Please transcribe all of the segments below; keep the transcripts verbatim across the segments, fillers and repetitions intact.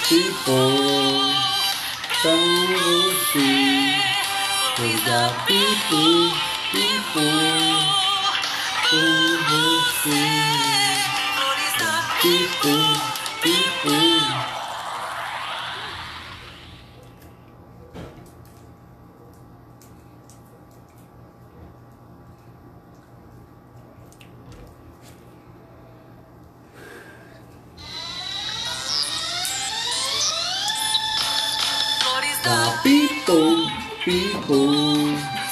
People, pra você. Flores da People, People, por você. People, People. Da people, people,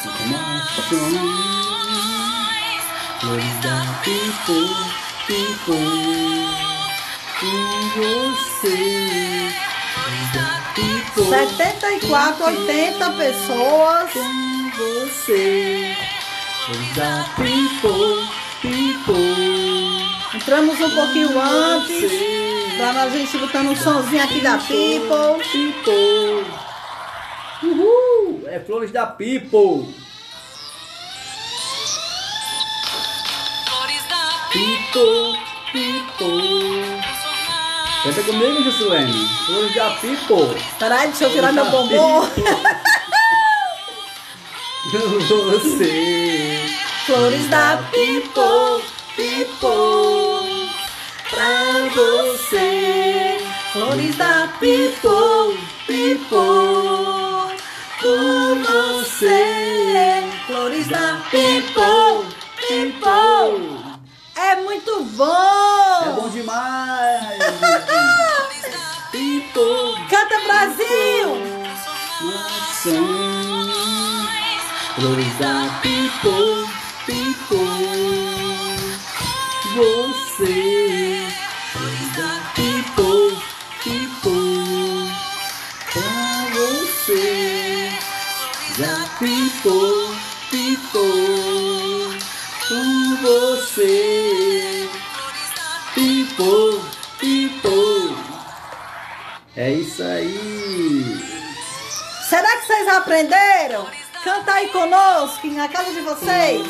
informações. Flores da people, people, com você. Flores da people, setenta e quatro, oitenta pessoas. com você. Flores da people, people. Entramos um pouquinho antes. Você. Pra a gente botando um sonzinho aqui da People. People. Uhul! É Flores da People. People, People. Canta comigo, Juscelene. Flores da People. Peraí, deixa eu tirar meu bombom. Você. Flores da People, People. Pra você. Flores da People, People. Por você. Flores da People, People. É muito bom! É bom demais! People! Canta, Brasil! Nação! Flores da People! People! Você! Flores da People! People! Pra você! Da People! People! Com você, people, people. É isso aí. Será que vocês aprenderam? Canta aí conosco, na casa de vocês.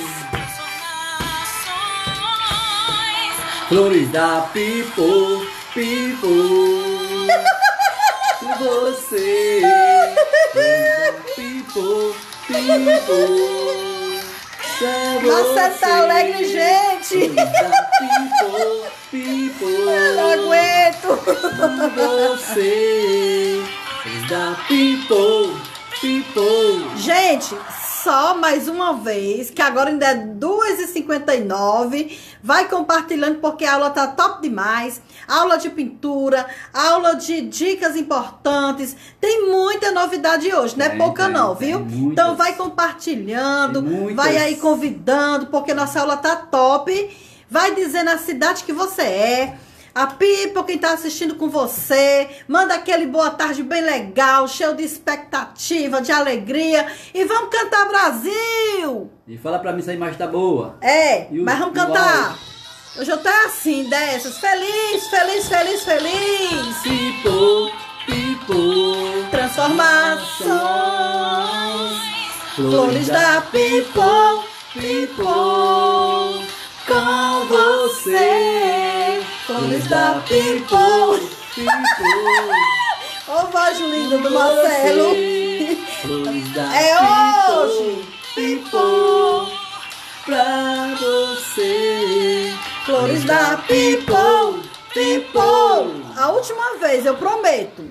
Flores da people, people. Com você, flores da people, people. Marcelo tá alegre, gente! People, people. Eu não aguento! Você, da people, people. Gente, só mais uma vez, que agora ainda é duas e cinquenta e nove. Vai compartilhando porque a aula tá top demais. Aula de pintura, aula de dicas importantes. Tem muita novidade hoje, não é tem, pouca tem, não, tem viu? muitas. Então vai compartilhando, Muitas. vai aí convidando, porque nossa aula tá top. Vai dizendo a cidade que você é. A People, quem tá assistindo com você, manda aquele boa tarde bem legal, cheio de expectativa, de alegria. E vamos cantar Brasil! E fala pra mim se a imagem tá boa. É, E o- mas vamos e o cantar. áudio? Hoje eu tô assim, dessas. Feliz, feliz, feliz, feliz. People, people. Transformações. Flores da People, people. Com você. Flores da People. people. Ô, voz linda do Marcelo. Flores da É people, hoje. people. Pra você. Flores da People, People. A última vez, eu prometo.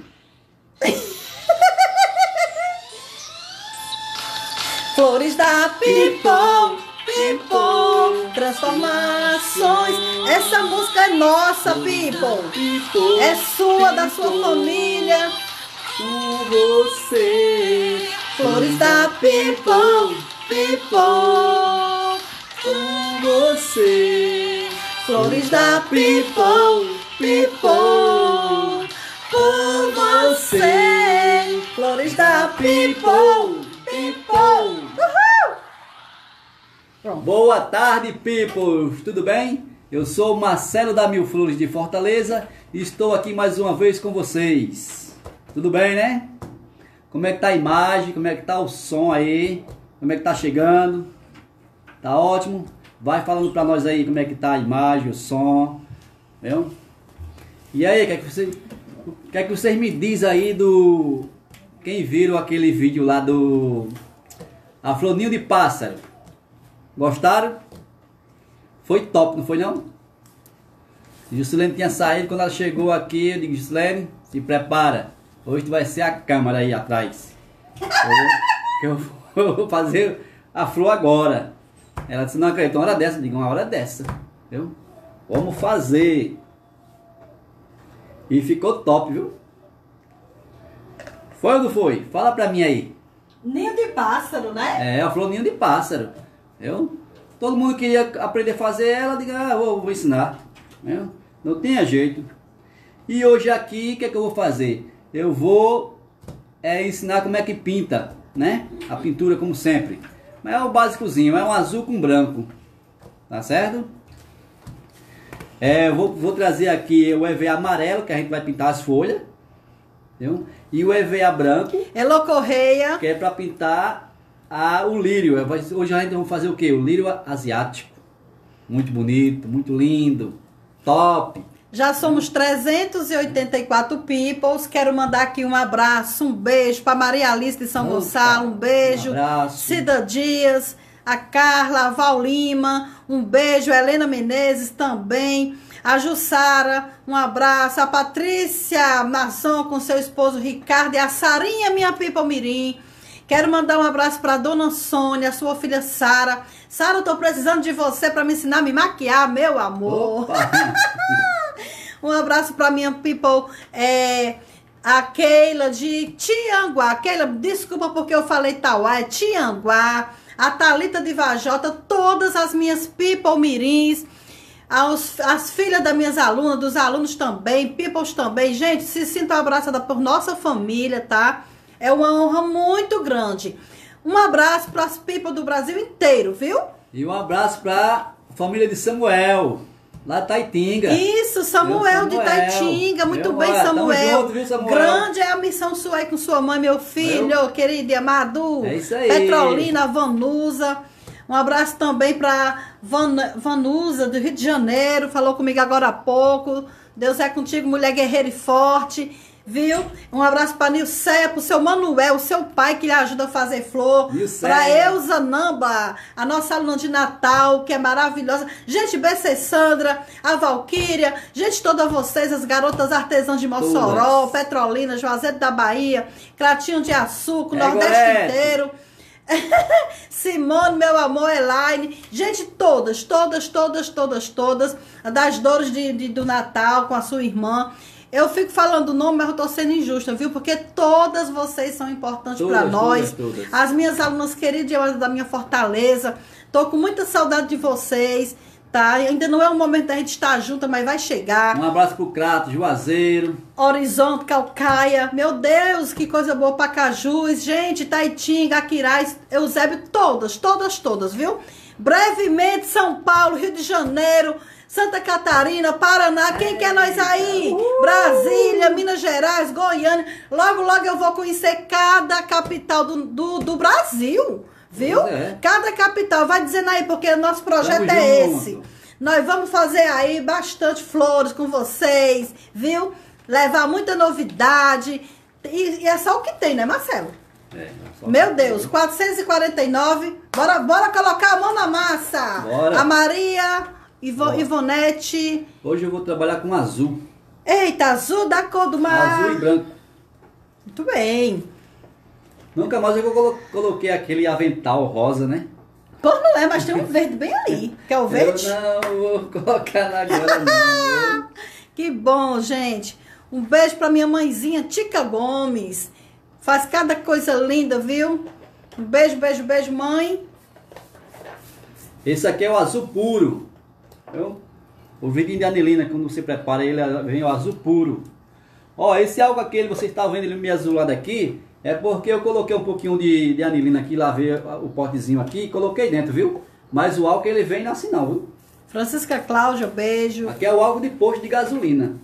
Flores da People, People. Transformações. Essa música é nossa, People. People, É sua, da sua família. com você. Flores da People, People, com você. Flores da People, People, por você. Flores da People, People. Uhul! Pronto. Boa tarde, people! Tudo bem? Eu sou o Marcelo da Mil Flores de Fortaleza e estou aqui mais uma vez com vocês. Tudo bem, né? Como é que tá a imagem? Como é que tá o som aí? Como é que tá chegando? Tá ótimo? Vai falando pra nós aí como é que tá a imagem, o som. Viu? E aí, o que é que você... O que é que vocês me dizem aí do... Quem viram aquele vídeo lá do... A Flor Ninho de Pássaro? Gostaram? Foi top, não foi não? Juscelene tinha saído, quando ela chegou aqui, eu digo, Juscelene, se prepara. Hoje tu vai ser a câmera aí atrás. Que eu, eu vou fazer a flor agora. Ela disse, não acredito, uma hora dessa. Eu digo, uma hora dessa. Viu? Vamos fazer. E ficou top, viu? Foi ou não foi? Fala pra mim aí. Ninho de pássaro, né? É, a flor ninho de pássaro. Viu? Todo mundo queria aprender a fazer ela. Diga, ah, vou, vou ensinar. Viu? Não tinha jeito. E hoje aqui, o que é que eu vou fazer? Eu vou é, ensinar como é que pinta, né? A pintura como sempre. Mas é o básicozinho, é um azul com branco. Tá certo? É, eu vou, vou trazer aqui o E V A amarelo, que a gente vai pintar as folhas. Viu? E o E V A branco. Elo Correia. Que é para pintar a, o lírio. Hoje a gente vai fazer o que? O lírio asiático. Muito bonito, muito lindo. Top. Já somos trezentos e oitenta e quatro peoples. Quero mandar aqui um abraço, um beijo para Maria Alice de São Opa, Gonçalo, um beijo. Um abraço. Cida Dias, a Carla, a Val Lima, um beijo. A Helena Menezes também. A Jussara, um abraço. A Patrícia Maçom com seu esposo Ricardo e a Sarinha, minha people mirim. Quero mandar um abraço para Dona Sônia, sua filha Sara. Sara, eu tô precisando de você para me ensinar a me maquiar, meu amor. Um abraço para minha people, é, a Keila de Tianguá. Keila, desculpa porque eu falei Tauá, é Tianguá. A Thalita de Vajota, todas as minhas people mirins. Aos, as filhas das minhas alunas, dos alunos também, peoples também. Gente, se sintam abraçada por nossa família, tá? É uma honra muito grande. Um abraço para as people do Brasil inteiro, viu? E um abraço para a família de Samuel, lá de Taitinga. Isso, Samuel, Samuel de Taitinga. Muito meu bem, olha, Samuel. Junto, viu, Samuel. Grande é a missão sua aí com sua mãe, meu filho, meu querido e amado. É isso aí. Petrolina, Vanusa. Um abraço também para Van, Vanusa, do Rio de Janeiro. Falou comigo agora há pouco. Deus é contigo, mulher guerreira e forte. Viu? Um abraço para Nilceia, pro seu Manuel, o seu pai que lhe ajuda a fazer flor. Para Elza Namba, a nossa aluna de Natal, que é maravilhosa. Gente, B C Sandra, a Valquíria, gente, todas vocês, as garotas artesãs de Mossoró, Todas. Petrolina, Juazeiro da Bahia, Cratinho de Açúcar, é Nordeste Gorete. Inteiro. Simone, meu amor, Elaine, gente, todas, todas, todas, todas, todas, das dores de, de, do Natal com a sua irmã. Eu fico falando o nome, mas eu tô sendo injusta, viu? Porque todas vocês são importantes para nós. Todas, todas. As minhas alunas queridas da minha Fortaleza. Tô com muita saudade de vocês, tá? Ainda não é o momento da gente estar junto, mas vai chegar. Um abraço pro Crato, Juazeiro. Horizonte, Calcaia. Meu Deus, que coisa boa. Pacajus, gente, Taitinga, Aquiraz, Eusébio, todas, todas, todas, viu? Brevemente, São Paulo, Rio de Janeiro, Santa Catarina, Paraná, quem quer nós aí? Uh! Brasília, Minas Gerais, Goiânia. Logo, logo eu vou conhecer cada capital do, do, do Brasil, viu? É. Cada capital. Vai dizendo aí, porque o nosso projeto Tamo é junto. Esse. Nós vamos fazer aí bastante flores com vocês, viu? Levar muita novidade. E, e é só o que tem, né, Marcelo? É, meu Deus, quatrocentos e quarenta e nove. Bora, bora colocar a mão na massa. Bora. A Maria... Ivo, Ivonete. Hoje eu vou trabalhar com azul. Eita, azul da cor do mar. Azul e branco. Muito bem. Nunca mais eu coloquei aquele avental rosa, né? Cor não é, mas tem um verde bem ali. Quer o verde? Eu não vou colocar na agora não. Que bom, gente. Um beijo pra minha mãezinha, Tica Gomes. Faz cada coisa linda, viu? Um beijo, beijo, beijo, mãe. Esse aqui é o azul puro. Então, o vidinho de anilina, quando você prepara ele, vem o azul puro. Ó, esse álcool aqui, você está vendo ele meio azulado aqui, é porque eu coloquei um pouquinho de, de anilina aqui, lavei o potezinho aqui e coloquei dentro, viu? Mas o álcool ele vem assim não, viu? Francisca Cláudia, beijo. Aqui é o álcool de posto de gasolina.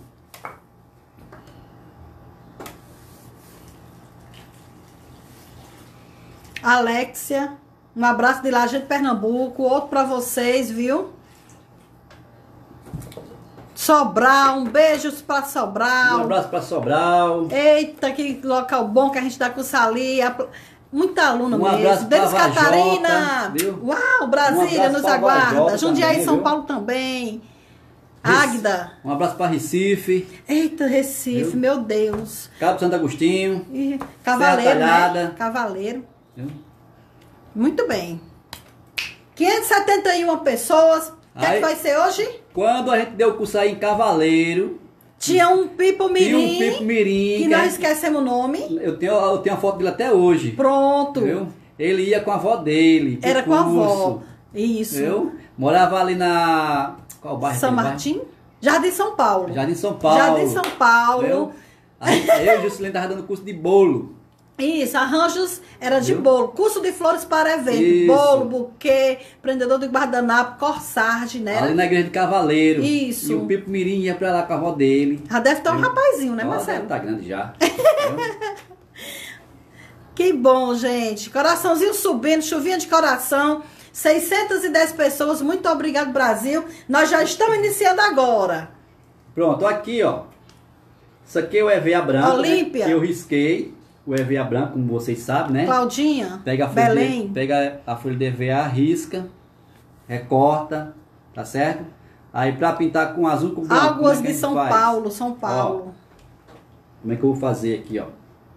Alexia, um abraço de Lajeado de Pernambuco, outro para vocês, viu? Sobral, um beijo pra Um Sobral. abraço para Sobral. Eita, que local bom que a gente dá com Sali. A- Muita aluna Um mesmo. abraço pra Denis Vajota, Catarina. viu? Uau, Um Brasília abraço nos pra aguarda. Vajota Jundiaí, também, São viu? Paulo também. Rec- Águida. Um abraço para Recife. Eita, Recife, Viu? meu Deus. Cabo Santo Agostinho. Ih, Cavaleiro, Serra Talhada. né? Cavaleiro. Viu? Muito bem. quinhentas e setenta e uma pessoas. O que é que Aí- vai ser hoje? Quando a gente deu o curso aí em Cavaleiro, Tinha um Pipo tinha Mirim. um Pipo Mirim. Que que a nós gente- esquecemos o nome. eu, tenho, eu tenho a foto dele até hoje. Pronto. Viu? Ele ia com a avó dele. pro Era com a avó. curso, Isso. Viu? Morava ali na. Qual bairro? São aquele Martim? Jardim São Paulo. bairro? Jardim São Paulo. Jardim São Paulo. Viu? Aí eu e o Juscelino tava dando curso de bolo. Isso, arranjos era de Viu? bolo. Curso de flores para evento. Isso. Bolo, buquê, prendedor de guardanapo, corsage, né? Ali na igreja de Cavaleiro. Isso. E o Pipo Mirim ia pra lá com a avó dele. Já deve estar um Viu? rapazinho, né, Ó, Marcelo? Tá grande já. Viu? Que bom, gente. Coraçãozinho subindo, chuvinha de coração. seiscentas e dez pessoas. Muito obrigado, Brasil. Nós já estamos iniciando agora. Pronto, aqui, ó. Isso aqui é o E V A branco, Olímpia. né, que eu risquei. O E V A branco, como vocês sabem, né? Claudinha, Pega a folha, Belém. de, pega a folha de E V A, risca, recorta, tá certo? Aí pra pintar com azul com branco, como é Águas que a de gente São faz? Paulo, São Paulo. Como é que eu vou fazer aqui, ó?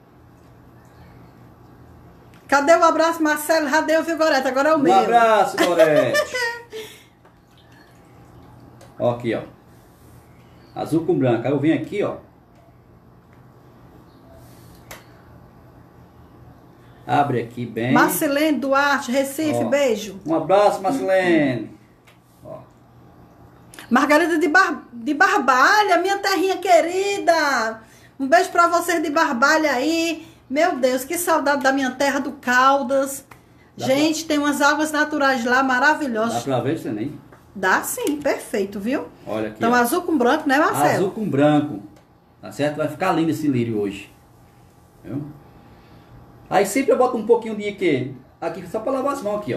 Cadê o abraço, Marcelo? Radeu Vigorete, agora é o Um meu. abraço, Gorete! Ó aqui, ó. Azul com branco. Aí eu venho aqui, ó. Abre aqui bem. Marcelene Duarte, Recife, Ó. beijo. Um abraço, Marcelene. Ó. Margarida de, Bar... de Barbalha, minha terrinha querida. Um beijo pra vocês de Barbalha aí. Meu Deus, que saudade da minha terra do Caldas. Dá Gente, tem umas águas naturais lá Dá maravilhosas. pra ver, você nem? Dá sim, perfeito, viu? Olha aqui, Então ó. azul com branco, né, Marcelo? Azul com branco. Tá certo? Vai ficar lindo esse lírio hoje. Viu? Aí sempre eu boto um pouquinho de quê? Aqui só pra lavar as mãos aqui, ó.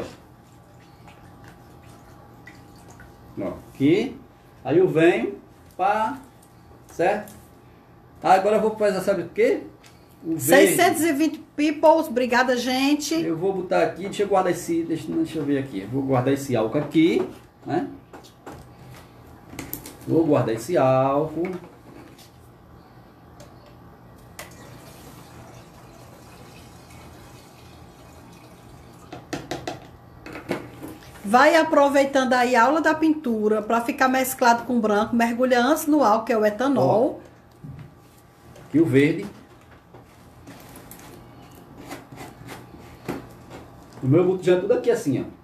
Ó, aqui. Aí eu venho, pá, certo? Agora eu vou fazer, sabe o quê? O verde. seiscentos e vinte peoples, obrigada, gente. Eu vou botar aqui, deixa eu guardar esse, deixa, deixa eu ver aqui. Eu vou guardar esse álcool aqui, né? Vou guardar esse álcool. Vai aproveitando aí a aula da pintura para ficar mesclado com branco. Mergulha antes no álcool, que é o etanol. Aqui o verde. O meu botijão é tudo aqui assim, ó.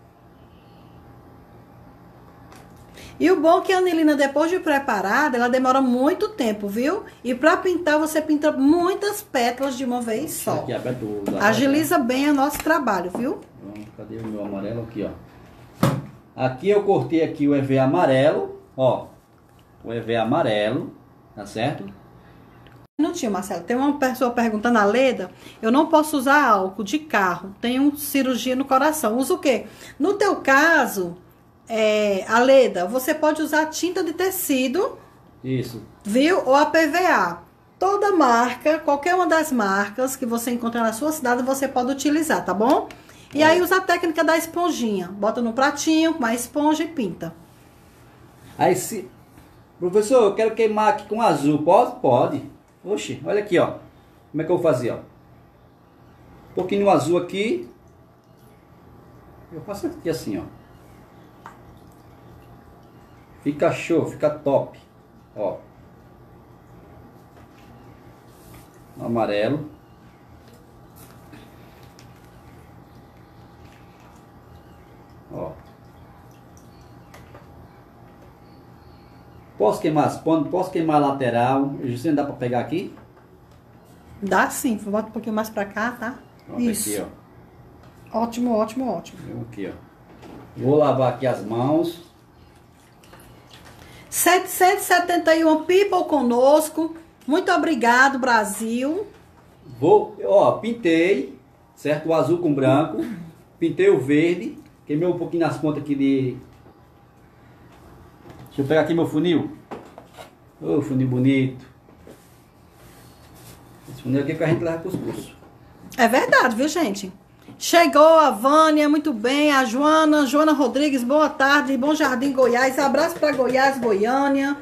E o bom é que a anilina, depois de preparada, ela demora muito tempo, viu? E para pintar, você pinta muitas pétalas de uma vez só. Aqui aberto o... Agiliza bem o nosso trabalho, viu? Pronto, cadê o meu amarelo? Aqui, ó. Aqui eu cortei aqui o E V A amarelo, ó. O E V A amarelo, tá certo? Um minutinho, Marcelo. Tem uma pessoa perguntando a Leda. Eu não posso usar álcool de carro. Tenho cirurgia no coração. Usa o quê? No teu caso, é, a Leda, você pode usar tinta de tecido, Isso. viu? Ou a P V A. Toda marca, qualquer uma das marcas que você encontrar na sua cidade, você pode utilizar, tá bom? E aí usa a técnica da esponjinha. Bota no pratinho com a esponja e pinta. Aí se... Professor, eu quero queimar aqui com azul. Pode? Pode. Oxi, olha aqui, ó. Como é que eu vou fazer, ó? Um pouquinho azul aqui. Eu faço aqui assim, ó. Fica show, fica top. Ó. Amarelo. Ó. Posso queimar as pontas, posso queimar a lateral. Isso não dá pra pegar aqui? Dá sim. Bota um pouquinho mais pra cá, tá? Pronto, Isso. aqui, ó. Ótimo, ótimo, ótimo. Eu aqui, ó. Vou lavar aqui as mãos. setecentos e setenta e um people conosco. Muito obrigado, Brasil. Vou, ó, pintei, certo? O azul com branco. Pintei o verde. Queimei um pouquinho nas pontas aqui de... Deixa eu pegar aqui meu funil. Ô, funil bonito. Esse funil aqui é que a gente leva pros cursos. É verdade, viu, gente? Chegou a Vânia, muito bem. A Joana, Joana Rodrigues, boa tarde. Bom Jardim, Goiás. Abraço para Goiás, Goiânia.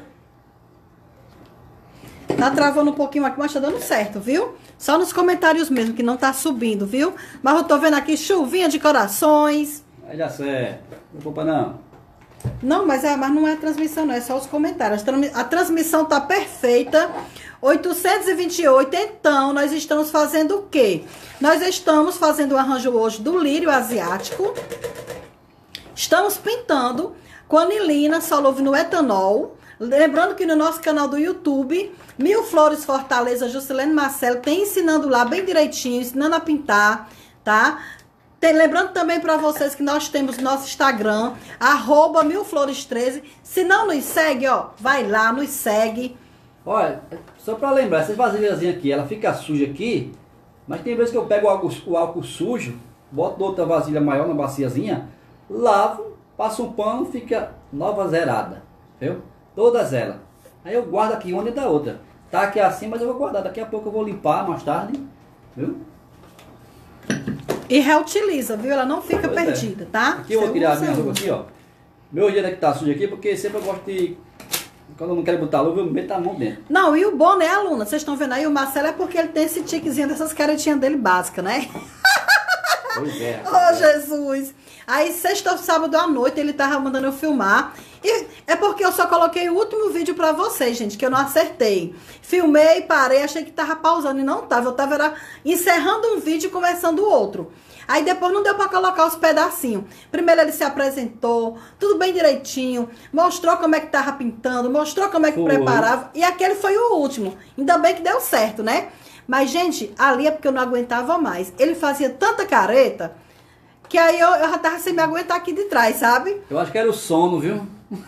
Tá travando um pouquinho aqui, mas tá dando certo, viu? Só nos comentários mesmo, que não tá subindo, viu? Mas eu tô vendo aqui chuvinha de corações. Vai dar certo. Não preocupa não. Não, mas, é, mas não é a transmissão, não. É só os comentários. A transmissão tá perfeita. oitocentos e vinte e oito. Então, nós estamos fazendo o quê? Nós estamos fazendo o arranjo hoje do lírio asiático. Estamos pintando com anilina solúvel no etanol. Lembrando que no nosso canal do YouTube, Mil Flores Fortaleza, Juscelene Marcelo, tem ensinando lá bem direitinho, ensinando a pintar, tá? Tem, lembrando também para vocês que nós temos nosso Instagram, arroba Mil Flores treze. Se não nos segue, ó, vai lá, nos segue. Olha, só para lembrar, essa vasilhazinha aqui, ela fica suja aqui, mas tem vezes que eu pego o álcool, o álcool sujo, boto outra vasilha maior na baciazinha, lavo, passo um pano, fica nova zerada, viu? Todas elas. Aí eu guardo aqui uma dentro da outra. Tá aqui assim, mas eu vou guardar. Daqui a pouco eu vou limpar mais tarde. Viu? E reutiliza, viu? Ela não fica Pois perdida, é. tá? Aqui eu vou Você tirar a usa minha um. roupa aqui, ó. Meu dia que tá sujo aqui, porque sempre eu gosto de... Quando eu não quero botar luva, eu meto a mão dentro. Não, e o bom, né, aluna? Vocês estão vendo aí, o Marcelo é porque ele tem esse tiquezinho dessas caretinhas dele básica, né? Pois é. Oh, Jesus! Aí, sexta, sábado à noite, ele tava mandando eu filmar. E é porque eu só coloquei o último vídeo pra vocês, gente, que eu não acertei. Filmei, parei, achei que tava pausando e não tava. Eu tava era, encerrando um vídeo e começando o outro. Aí depois não deu pra colocar os pedacinhos. Primeiro ele se apresentou, tudo bem direitinho, mostrou como é que tava pintando, mostrou como é que Foi. preparava. E aquele foi o último. Ainda bem que deu certo, né? Mas, gente, ali é porque eu não aguentava mais. Ele fazia tanta careta que aí eu, eu já tava sem me aguentar aqui de trás, sabe? Eu acho que era o sono, viu?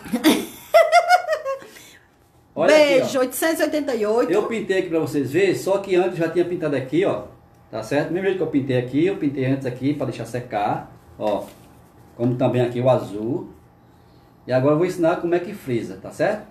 Olha Beijo, aqui, ó. oitocentos e oitenta e oito. Eu pintei aqui pra vocês verem, só que antes já tinha pintado aqui, ó. Tá certo? Mesmo jeito que eu pintei aqui, eu pintei antes aqui pra deixar secar, ó. Como também aqui o azul. E agora eu vou ensinar como é que frisa, tá certo?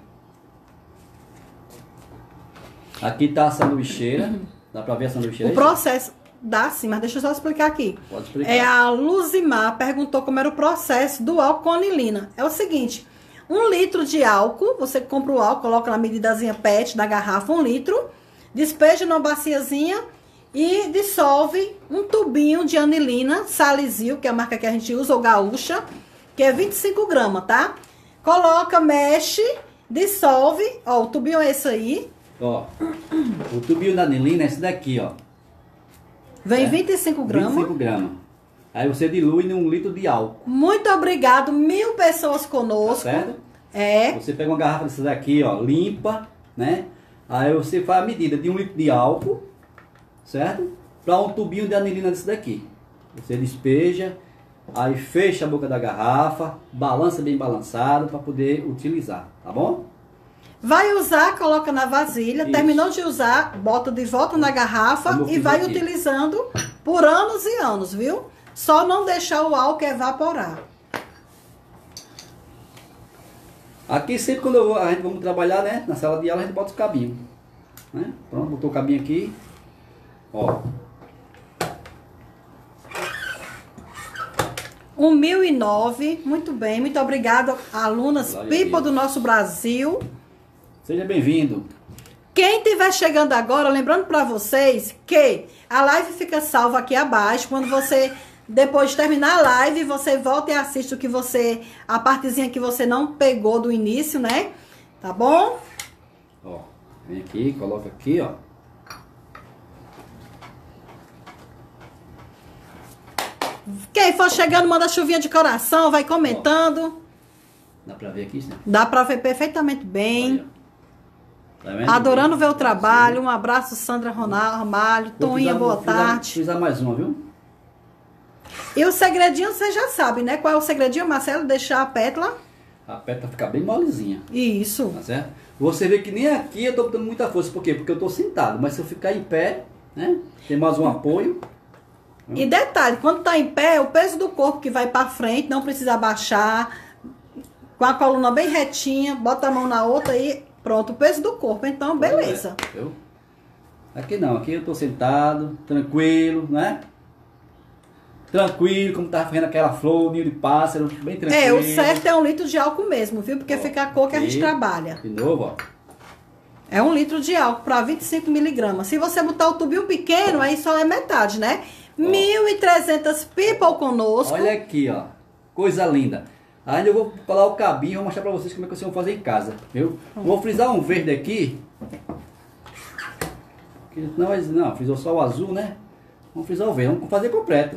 Aqui tá a sanduicheira. Dá pra ver a sanduicheira O aí? processo... Dá sim, mas deixa eu só explicar aqui. Pode explicar. É, a Luzimar perguntou como era o processo do álcool com anilina. É o seguinte, um litro de álcool, você compra o álcool, coloca na medidazinha pet da garrafa, um litro, despeja numa baciazinha e dissolve um tubinho de anilina, Salisil, que é a marca que a gente usa, ou gaúcha, que é vinte e cinco gramas, tá? Coloca, mexe, dissolve, ó, o tubinho é esse aí. Ó, o tubinho da anilina é esse daqui, ó. Vem É. vinte e cinco gramas. vinte e cinco gramas. Aí você dilui em um litro de álcool. Muito obrigado, mil pessoas conosco. Tá certo? É. Você pega uma garrafa dessa daqui, ó, limpa, né? Aí você faz a medida de um litro de álcool, certo? Para um tubinho de anilina desse daqui. Você despeja, aí fecha a boca da garrafa, balança bem balançado para poder utilizar, tá bom? Vai usar, coloca na vasilha, Isso. terminou de usar, bota de volta na garrafa Como eu e fiz vai aqui. utilizando por anos e anos, viu? Só não deixar o álcool evaporar. Aqui sempre quando eu vou, a gente vamos trabalhar, né? Na sala de aula a gente bota os cabinhos, né? Pronto, botou o cabinho aqui, ó. um mil e nove, muito bem, muito obrigado, alunas Glória a Pipa Deus. do nosso Brasil. Seja bem-vindo. Quem estiver chegando agora, lembrando para vocês que a live fica salva aqui abaixo. Quando você, depois de terminar a live, você volta e assiste o que você, a partezinha que você não pegou do início, né? Tá bom? Ó, vem aqui, coloca aqui, ó. Quem for chegando, manda chuvinha de coração, vai comentando. Dá pra ver aqui, né? Dá pra ver perfeitamente bem. Olha, tá vendo? Adorando ver o trabalho. Um abraço, Sandra Ronaldo, Ramalho. Vou Toinha, precisar- boa vou precisar- tarde. precisar mais uma, viu? E o segredinho, você já sabe, né? Qual é o segredinho, Marcelo? Deixar a pétala. A pétala fica bem molezinha, Isso. tá certo? Você vê que nem aqui eu tô botando muita força. Por quê? Porque eu tô sentado. Mas se eu ficar em pé, né? Tem mais um apoio. E detalhe, quando tá em pé, o peso do corpo que vai pra frente, não precisa abaixar. Com a coluna bem retinha, bota a mão na outra e Pronto, o peso do corpo. Então, beleza. É, eu, aqui não, aqui eu tô sentado, tranquilo, né? Tranquilo, como tava fazendo aquela flor, ninho de pássaro, bem tranquilo. É, o certo é um litro de álcool mesmo, viu? Porque Ó, fica a cor que a gente aqui, trabalha. De novo, ó. É um litro de álcool para vinte e cinco miligramas. Se você botar o tubinho pequeno, aí só é metade, né? Ó. mil e trezentas people conosco. Olha aqui, ó. Coisa linda. Ainda eu vou colar o cabinho e vou mostrar pra vocês como é que vocês vão fazer em casa, viu? Hum. Vou frisar um verde aqui. Não, não, frisou só o azul, né? Vamos frisar o verde, vamos fazer completo.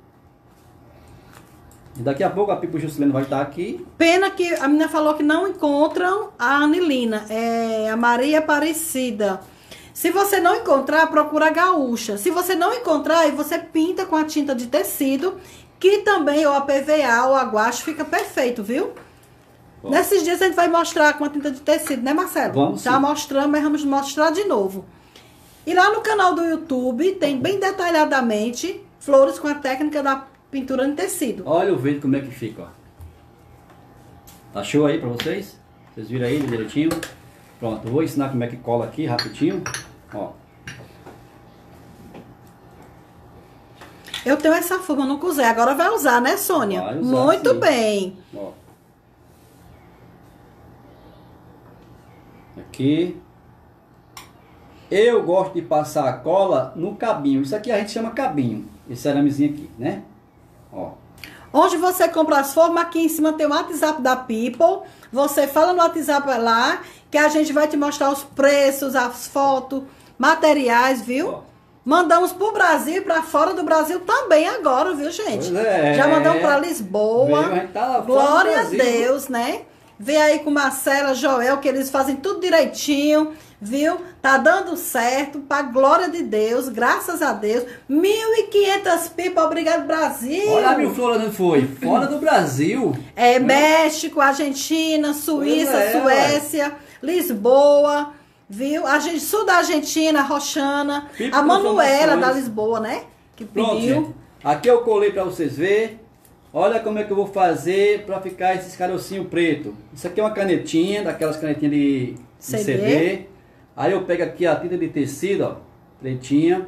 E daqui a pouco a pipa Juscelino vai estar aqui. Pena que a menina falou que não encontram a anilina, é a Maria Aparecida. Se você não encontrar, procura a gaúcha. Se você não encontrar, aí você pinta com a tinta de tecido, que também ou a P V A ou a guache fica perfeito, viu? Bom. Nesses dias a gente vai mostrar com a tinta de tecido, né, Marcelo? Vamos Tá sim. mostrando, mas vamos mostrar de novo. E lá no canal do YouTube tem bem detalhadamente flores com a técnica da pintura em tecido. Olha o verde como é que fica, ó. Tá show aí pra vocês? Vocês viram aí direitinho? Pronto, vou ensinar como é que cola aqui rapidinho, ó. Eu tenho essa forma, nunca usei. Agora vai usar, né, Sônia? Vai usar, muito sim. bem. Ó. Aqui. Eu gosto de passar a cola no cabinho. Isso aqui a gente chama cabinho. Esse aramezinho aqui, né? Ó. Onde você compra as formas, aqui em cima tem o WhatsApp da People. Você fala no WhatsApp lá, que a gente vai te mostrar os preços, as fotos, materiais, viu? Ó. Mandamos pro Brasil e pra fora do Brasil também agora, viu, gente? É. Já mandamos pra Lisboa. Veio, a gente tá lá Glória a Brasil, Deus, né? Vem aí com Marcela, Joel, que eles fazem tudo direitinho, viu? Tá dando certo, pra glória de Deus, graças a Deus. mil e quinhentas pipas, obrigado, Brasil. Olha a Mil Flores onde foi, fora do Brasil. É, México, Argentina, Suíça, é, Suécia, ué. Lisboa, viu? A gente, sul da Argentina, Roxana, Pipa a Manuela da informações. Lisboa, né? Que Pronto, pediu. gente. Aqui eu colei pra vocês verem. Olha como é que eu vou fazer pra ficar esses carocinhos preto. Isso aqui é uma canetinha, daquelas canetinhas de, de C D. C D. Aí eu pego aqui a tinta de tecido, ó, pretinha.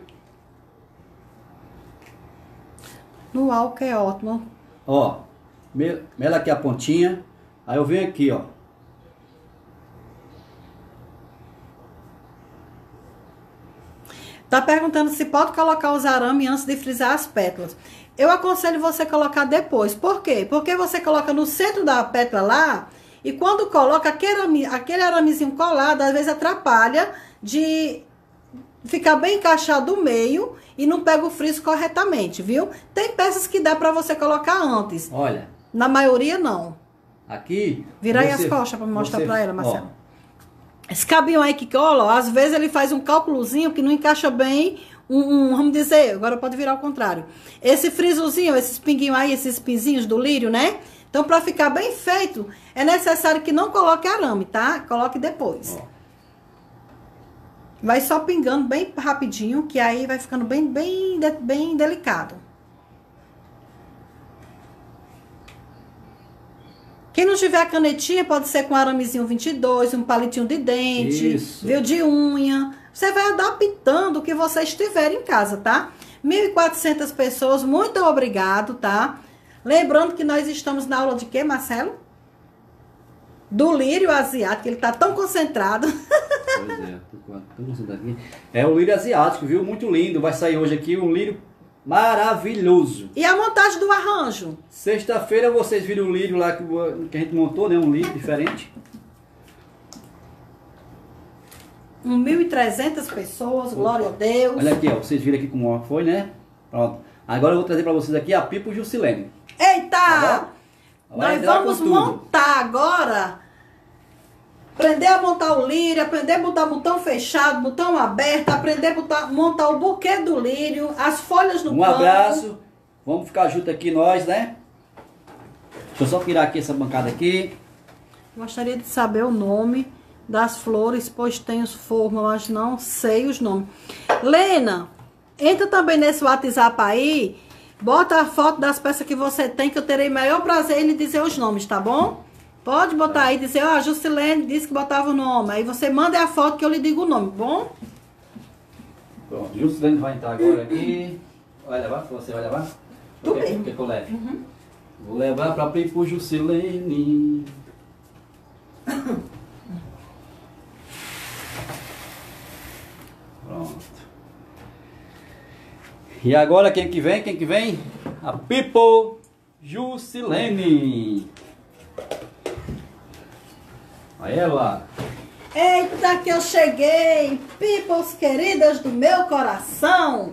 No álcool é ótimo. Ó, mela aqui a pontinha. Aí eu venho aqui, ó. Tá perguntando se pode colocar os arames antes de frisar as pétalas. Eu aconselho você colocar depois. Por quê? Porque você coloca no centro da pétala lá, e quando coloca aquele, arame, aquele aramezinho colado, às vezes atrapalha de ficar bem encaixado no meio e não pega o friso corretamente, viu? Tem peças que dá pra você colocar antes. Olha. Na maioria, não. Aqui... Vira aí você, as costas pra me mostrar você, pra ela, Marcelo. Ó. Esse cabinho aí que cola, ó, às vezes ele faz um cálculozinho que não encaixa bem, um, um, vamos dizer, agora pode virar ao contrário. Esse frisozinho, esses pinguinhos aí, esses pinzinhos do lírio, né? Então, pra ficar bem feito, é necessário que não coloque arame, tá? Coloque depois. Ó. Vai só pingando bem rapidinho, que aí vai ficando bem, bem, bem delicado. Quem não tiver canetinha, pode ser com aramezinho vinte e dois, um palitinho de dente, Isso. viu, de unha. Você vai adaptando o que você estiver em casa, tá? mil e quatrocentas pessoas, muito obrigado, tá? Lembrando que nós estamos na aula de quê, Marcelo? Do lírio asiático, ele tá tão concentrado. Pois é, tô, tô concentrado aqui. É o lírio asiático, viu? Muito lindo. Vai sair hoje aqui um lírio maravilhoso. E a montagem do arranjo? Sexta-feira vocês viram o lírio lá que, que a gente montou, né? Um lírio diferente. mil e trezentas pessoas, Opa. Glória a Deus. Olha aqui, ó. Vocês viram aqui como foi, né? Pronto. Agora eu vou trazer pra vocês aqui a pipa Juscelino. Eita! Tá Nós vamos montar agora. Aprender a montar o lírio, aprender a botar botão fechado, botão aberto, aprender a botar, montar o buquê do lírio, as folhas no Um campo. abraço. Vamos ficar junto aqui nós, né? Deixa eu só tirar aqui essa bancada aqui. Gostaria de saber o nome das flores, pois tenho forma, mas não sei os nomes. Lena, entra também nesse WhatsApp aí, bota a foto das peças que você tem, que eu terei maior prazer em lhe dizer os nomes, tá bom? Pode botar aí, dizer, ó, a Jusilene disse que botava o nome. Aí você manda a foto que eu lhe digo o nome, bom? Pronto, Jusilene vai entrar agora aqui. Vai levar? Você vai levar? Tudo Quer, bem. quer que eu leve? Uhum. Vou levar pra Pipo Jusilene. Pronto. E agora quem que vem? Quem que vem? A Pipo Jusilene. Aí ela. Eita, que eu cheguei! Peoples queridas do meu coração!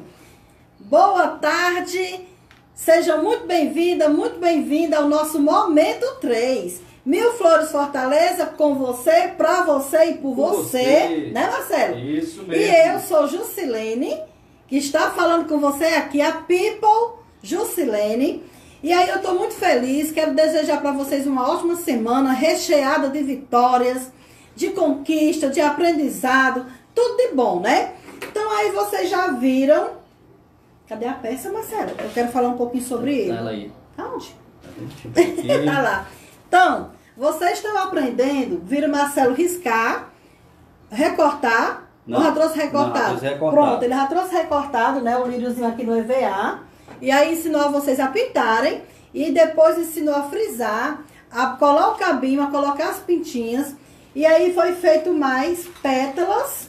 Boa tarde! Sejam muito bem-vindas, muito bem-vinda ao nosso Momento três. Mil Flores Fortaleza com você, pra você e por, por você, você, né, Marcelo? Isso mesmo. E eu sou Jusilene, que está falando com você aqui, a People Jusilene. E aí eu tô muito feliz, quero desejar para vocês uma ótima semana, recheada de vitórias, de conquista, de aprendizado, tudo de bom, né? Então aí vocês já viram. Cadê a peça, Marcelo? Eu quero falar um pouquinho sobre ele. Tá ela aí. Aonde? Tá lá. Então, vocês estão aprendendo, viram o Marcelo riscar, recortar. Não, eu já trouxe recortado. Não, trouxe recortado. Pronto, ele já trouxe recortado, né? O líriozinho aqui no E V A. E aí ensinou a vocês a pintarem. E depois ensinou a frisar, a colar o cabinho, a colocar as pintinhas. E aí foi feito mais pétalas.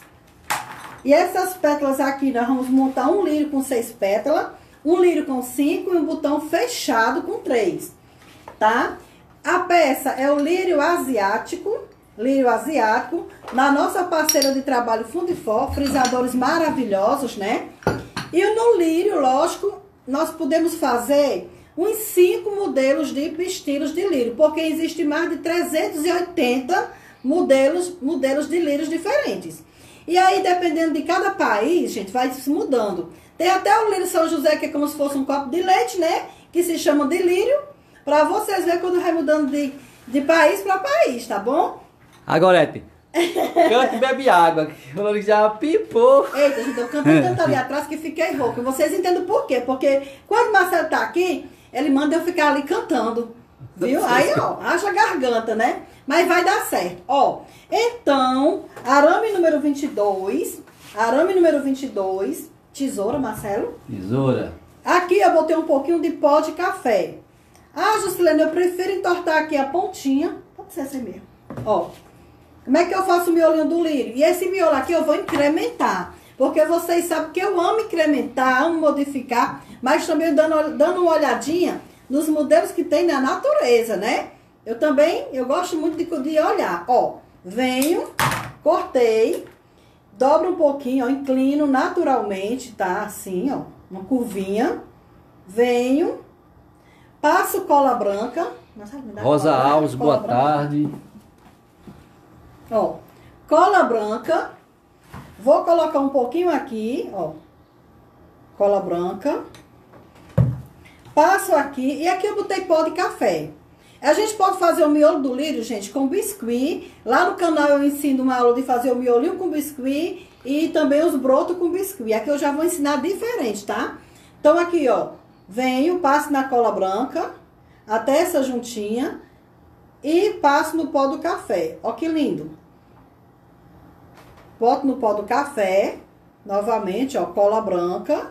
E essas pétalas aqui, nós vamos montar um lírio com seis pétalas, um lírio com cinco e um botão fechado com três, tá? A peça é o lírio asiático, lírio asiático, na nossa parceira de trabalho Fundifó, frisadores maravilhosos, né? E no lírio, lógico, nós podemos fazer uns cinco modelos de estilos de lírio, porque existe mais de trezentos e oitenta modelos, modelos de lírios diferentes. E aí, dependendo de cada país, gente, vai se mudando. Tem até o lírio São José, que é como se fosse um copo de leite, né? Que se chama de lírio, pra vocês verem quando vai mudando de, de país para país, tá bom? Agorete, canta e bebe água. O já pipou. Eita, gente, eu cantei tanto ali atrás que fiquei rouca. Vocês entendem por quê? Porque quando o Marcelo tá aqui, ele manda eu ficar ali cantando. Viu? Aí, ó, haja garganta, né? Mas vai dar certo. Ó, então, arame número vinte e dois. Arame número vinte e dois. Tesoura, Marcelo. Tesoura. Aqui eu botei um pouquinho de pó de café. Ah, Jusilene, eu prefiro entortar aqui a pontinha. Pode ser assim mesmo. Ó, como é que eu faço o miolinho do lírio? E esse miolo aqui eu vou incrementar. Porque vocês sabem que eu amo incrementar, amo modificar. Mas também dando, dando uma olhadinha nos modelos que tem na natureza, né? Eu também, eu gosto muito de, de olhar. Ó, venho, cortei, dobro um pouquinho, ó, inclino naturalmente, tá? Assim, ó, uma curvinha. Venho, passo cola branca. Nossa, me dá Rosa cola, Alves, cola boa branca. tarde. Ó, cola branca. Vou colocar um pouquinho aqui, ó. Cola branca. Passo aqui, e aqui eu botei pó de café. A gente pode fazer o miolo do lírio, gente, com biscuit. Lá no canal eu ensino uma aula de fazer o miolinho com biscuit e também os brotos com biscuit. Aqui eu já vou ensinar diferente, tá? Então aqui, ó, venho, passo na cola branca, até essa juntinha, e passo no pó do café. Ó que lindo. Boto no pó do café, novamente, ó, cola branca.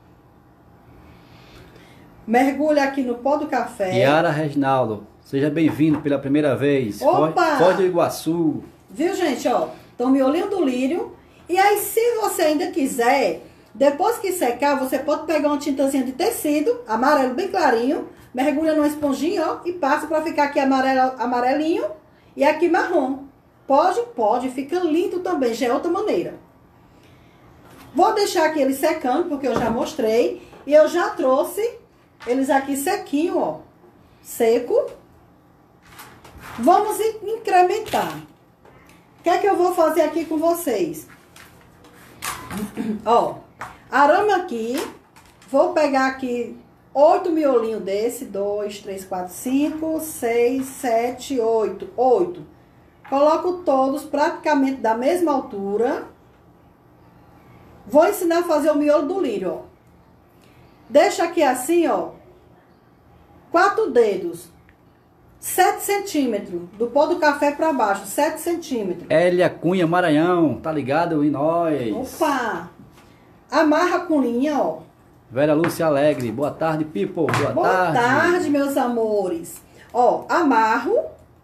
Mergulha aqui no pó do café. Yara Reginaldo, seja bem-vindo pela primeira vez. Opa! Foz do Iguaçu. Viu, gente, ó? Então, miolinho do lírio. E aí, se você ainda quiser, depois que secar, você pode pegar uma tintazinha de tecido, amarelo bem clarinho, mergulha numa esponjinha, ó, e passa pra ficar aqui amarelo, amarelinho e aqui marrom. Pode? Pode. Fica lindo também, já é outra maneira. Vou deixar aqui ele secando, porque eu já mostrei. E eu já trouxe eles aqui sequinho, ó. Seco. Vamos incrementar. O que é que eu vou fazer aqui com vocês? Ó, arame aqui. Vou pegar aqui oito miolinhos desse. Dois, três, quatro, cinco, seis, sete, oito. Oito. Coloco todos praticamente da mesma altura. Vou ensinar a fazer o miolo do lírio, ó. Deixa aqui assim, ó. Quatro dedos. sete centímetros. Do pó do café pra baixo, sete centímetros. Hélia Cunha, Maranhão. Tá ligado em nós? Opa! Amarra com linha, ó. Vera Lúcia Alegre. Boa tarde, people. Boa, Boa tarde. tarde, meus amores. Ó, amarro.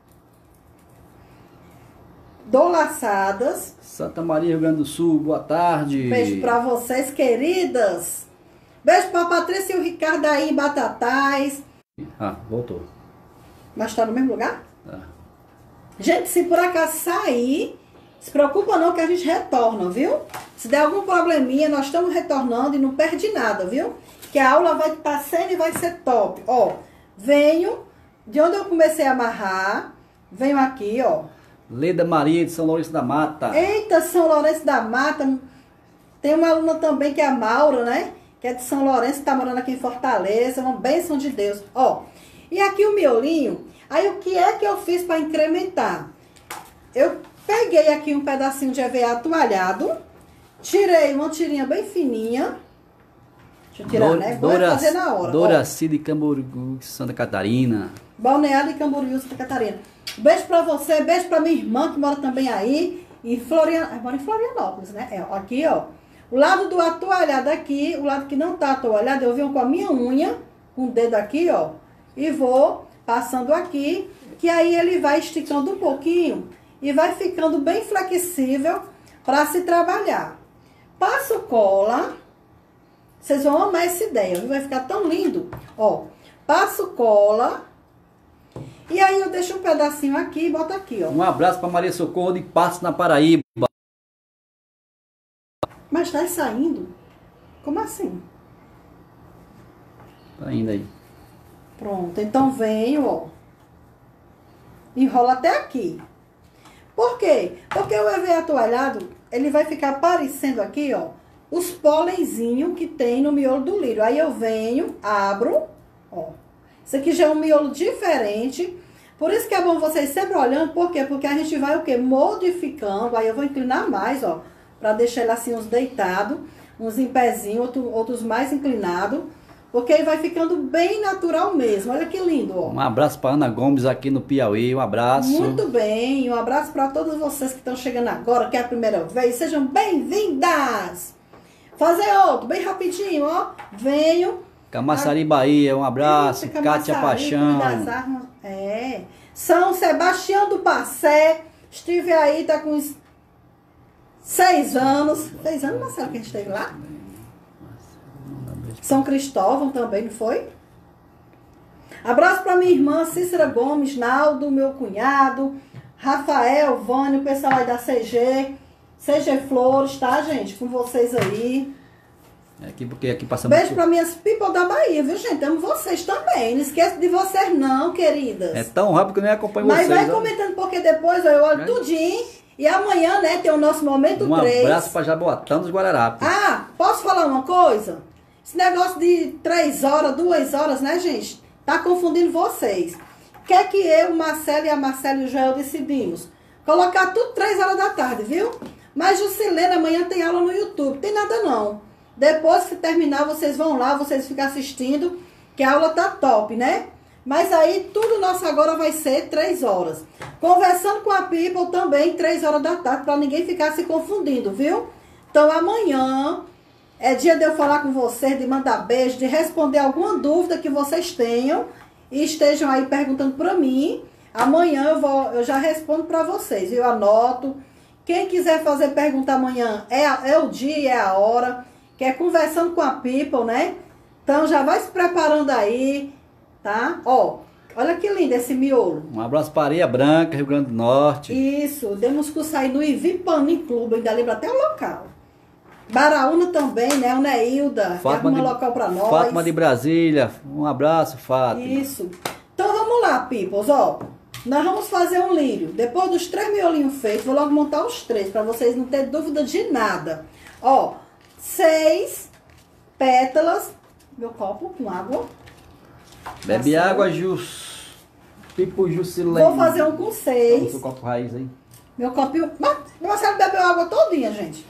Dou laçadas. Santa Maria, Rio Grande do Sul. Boa tarde. Beijo pra vocês, queridas. Beijo pra Patrícia e o Ricardo aí em Batatais. Ah, voltou. Mas tá no mesmo lugar? Tá. Gente, se por acaso sair, se preocupa não que a gente retorna, viu? Se der algum probleminha, nós estamos retornando e não perde nada, viu? Que a aula vai estar sendo e vai ser top. Ó, venho, de onde eu comecei a amarrar, venho aqui, ó. Leda Maria de São Lourenço da Mata. Eita, São Lourenço da Mata. Tem uma aluna também que é a Maura, né? Que é de São Lourenço, tá morando aqui em Fortaleza. Uma bênção de Deus. Ó, e aqui o miolinho. Aí o que é que eu fiz para incrementar? Eu peguei aqui um pedacinho de E V A toalhado. Tirei uma tirinha bem fininha. Deixa eu tirar, Dor, né? Vou Dora, fazer na hora. Doraci de Camboriú, Santa Catarina. Balneário de Camboriú, Santa Catarina. Beijo pra você, beijo pra minha irmã que mora também aí. Em Florian... Mora em Florianópolis, né? É, aqui, ó. O lado do atoalhado aqui, o lado que não tá atoalhado, eu venho com a minha unha, com o dedo aqui, ó. E vou passando aqui, que aí ele vai esticando um pouquinho e vai ficando bem flexível para se trabalhar. Passo cola. Vocês vão amar essa ideia, viu? Vai ficar tão lindo. Ó, passo cola. E aí eu deixo um pedacinho aqui e boto aqui, ó. Um abraço para Maria Socorro de Passos, na Paraíba. Mas tá saindo? Como assim? Tá indo aí. Pronto, então venho, ó. Enrola até aqui. Por quê? Porque o E V A atoalhado, ele vai ficar aparecendo aqui, ó, os pólenzinhos que tem no miolo do lírio. Aí eu venho, abro, ó. Isso aqui já é um miolo diferente. Por isso que é bom vocês sempre olhando. Por quê? Porque a gente vai o quê? Modificando. Aí eu vou inclinar mais, ó. Pra deixar ele assim, uns deitados. Uns em pezinho, outro, outros mais inclinados. Porque aí vai ficando bem natural mesmo. Olha que lindo, ó. Um abraço para Ana Gomes aqui no Piauí. Um abraço. Muito bem. Um abraço para todos vocês que estão chegando agora, que é a primeira vez. Sejam bem-vindas. Fazer outro, bem rapidinho, ó. Venho. Camaçari, Bahia. Um abraço. Eita, Cátia Camaçari, Paixão. das Armas. É. São Sebastião do Passé. Estive aí, tá com uns seis anos. Seis anos, Marcelo, que a gente esteve lá? São Cristóvão também, não foi? Abraço para minha irmã Cícera Gomes, Naldo, meu cunhado, Rafael, Vânia, o pessoal aí da C G, C G Flores, tá, gente? Com vocês aí. É aqui porque aqui passamos. Beijo para minhas people da Bahia, viu, gente? Amo vocês também. Não esqueça de vocês não, queridas. É tão rápido que eu nem acompanho Mas vocês. vai ó. comentando, porque depois ó, eu olho É. tudinho. E amanhã, né, tem o nosso Momento Um três. abraço para Jaboatão dos Guararapes. Ah, posso falar uma coisa? Esse negócio de três horas, duas horas, né, gente? Tá confundindo vocês. O que é que eu, o Marcelo e a Marcela e o Joel decidimos? Colocar tudo três horas da tarde, viu? Mas Juscelena, amanhã tem aula no YouTube. Tem nada não. Depois que terminar, vocês vão lá, vocês ficam assistindo, que a aula tá top, né? Mas aí, tudo nosso agora vai ser três horas. Conversando com a People também, três horas da tarde, para ninguém ficar se confundindo, viu? Então, amanhã é dia de eu falar com vocês, de mandar beijo, de responder alguma dúvida que vocês tenham e estejam aí perguntando para mim. Amanhã eu, vou, eu já respondo para vocês, eu anoto. Quem quiser fazer pergunta amanhã, é, a, é o dia, é a hora, que é conversando com a People, né? Então, já vai se preparando aí, tá? Ó, olha que lindo esse miolo. Um abraço para Areia Branca, Rio Grande do Norte. Isso, demos curso aí no Ivipani Clube, ainda lembro até o local. Baraúna também, né? O Neilda, que Fátima arruma de, local pra nós. Fátima de Brasília, um abraço, Fátima. Isso. Então vamos lá, peoples, ó. Nós vamos fazer um lírio. Depois dos três miolinhos feitos, vou logo montar os três, pra vocês não terem dúvida de nada. Ó, seis pétalas. Meu copo com água. Bebe Marcelo. água, Jus. Pipo Jusilene. Vou fazer um com seis. Seu copo raiz aí. Meu copinho... Mas, meu Marcelo bebeu água todinha, gente.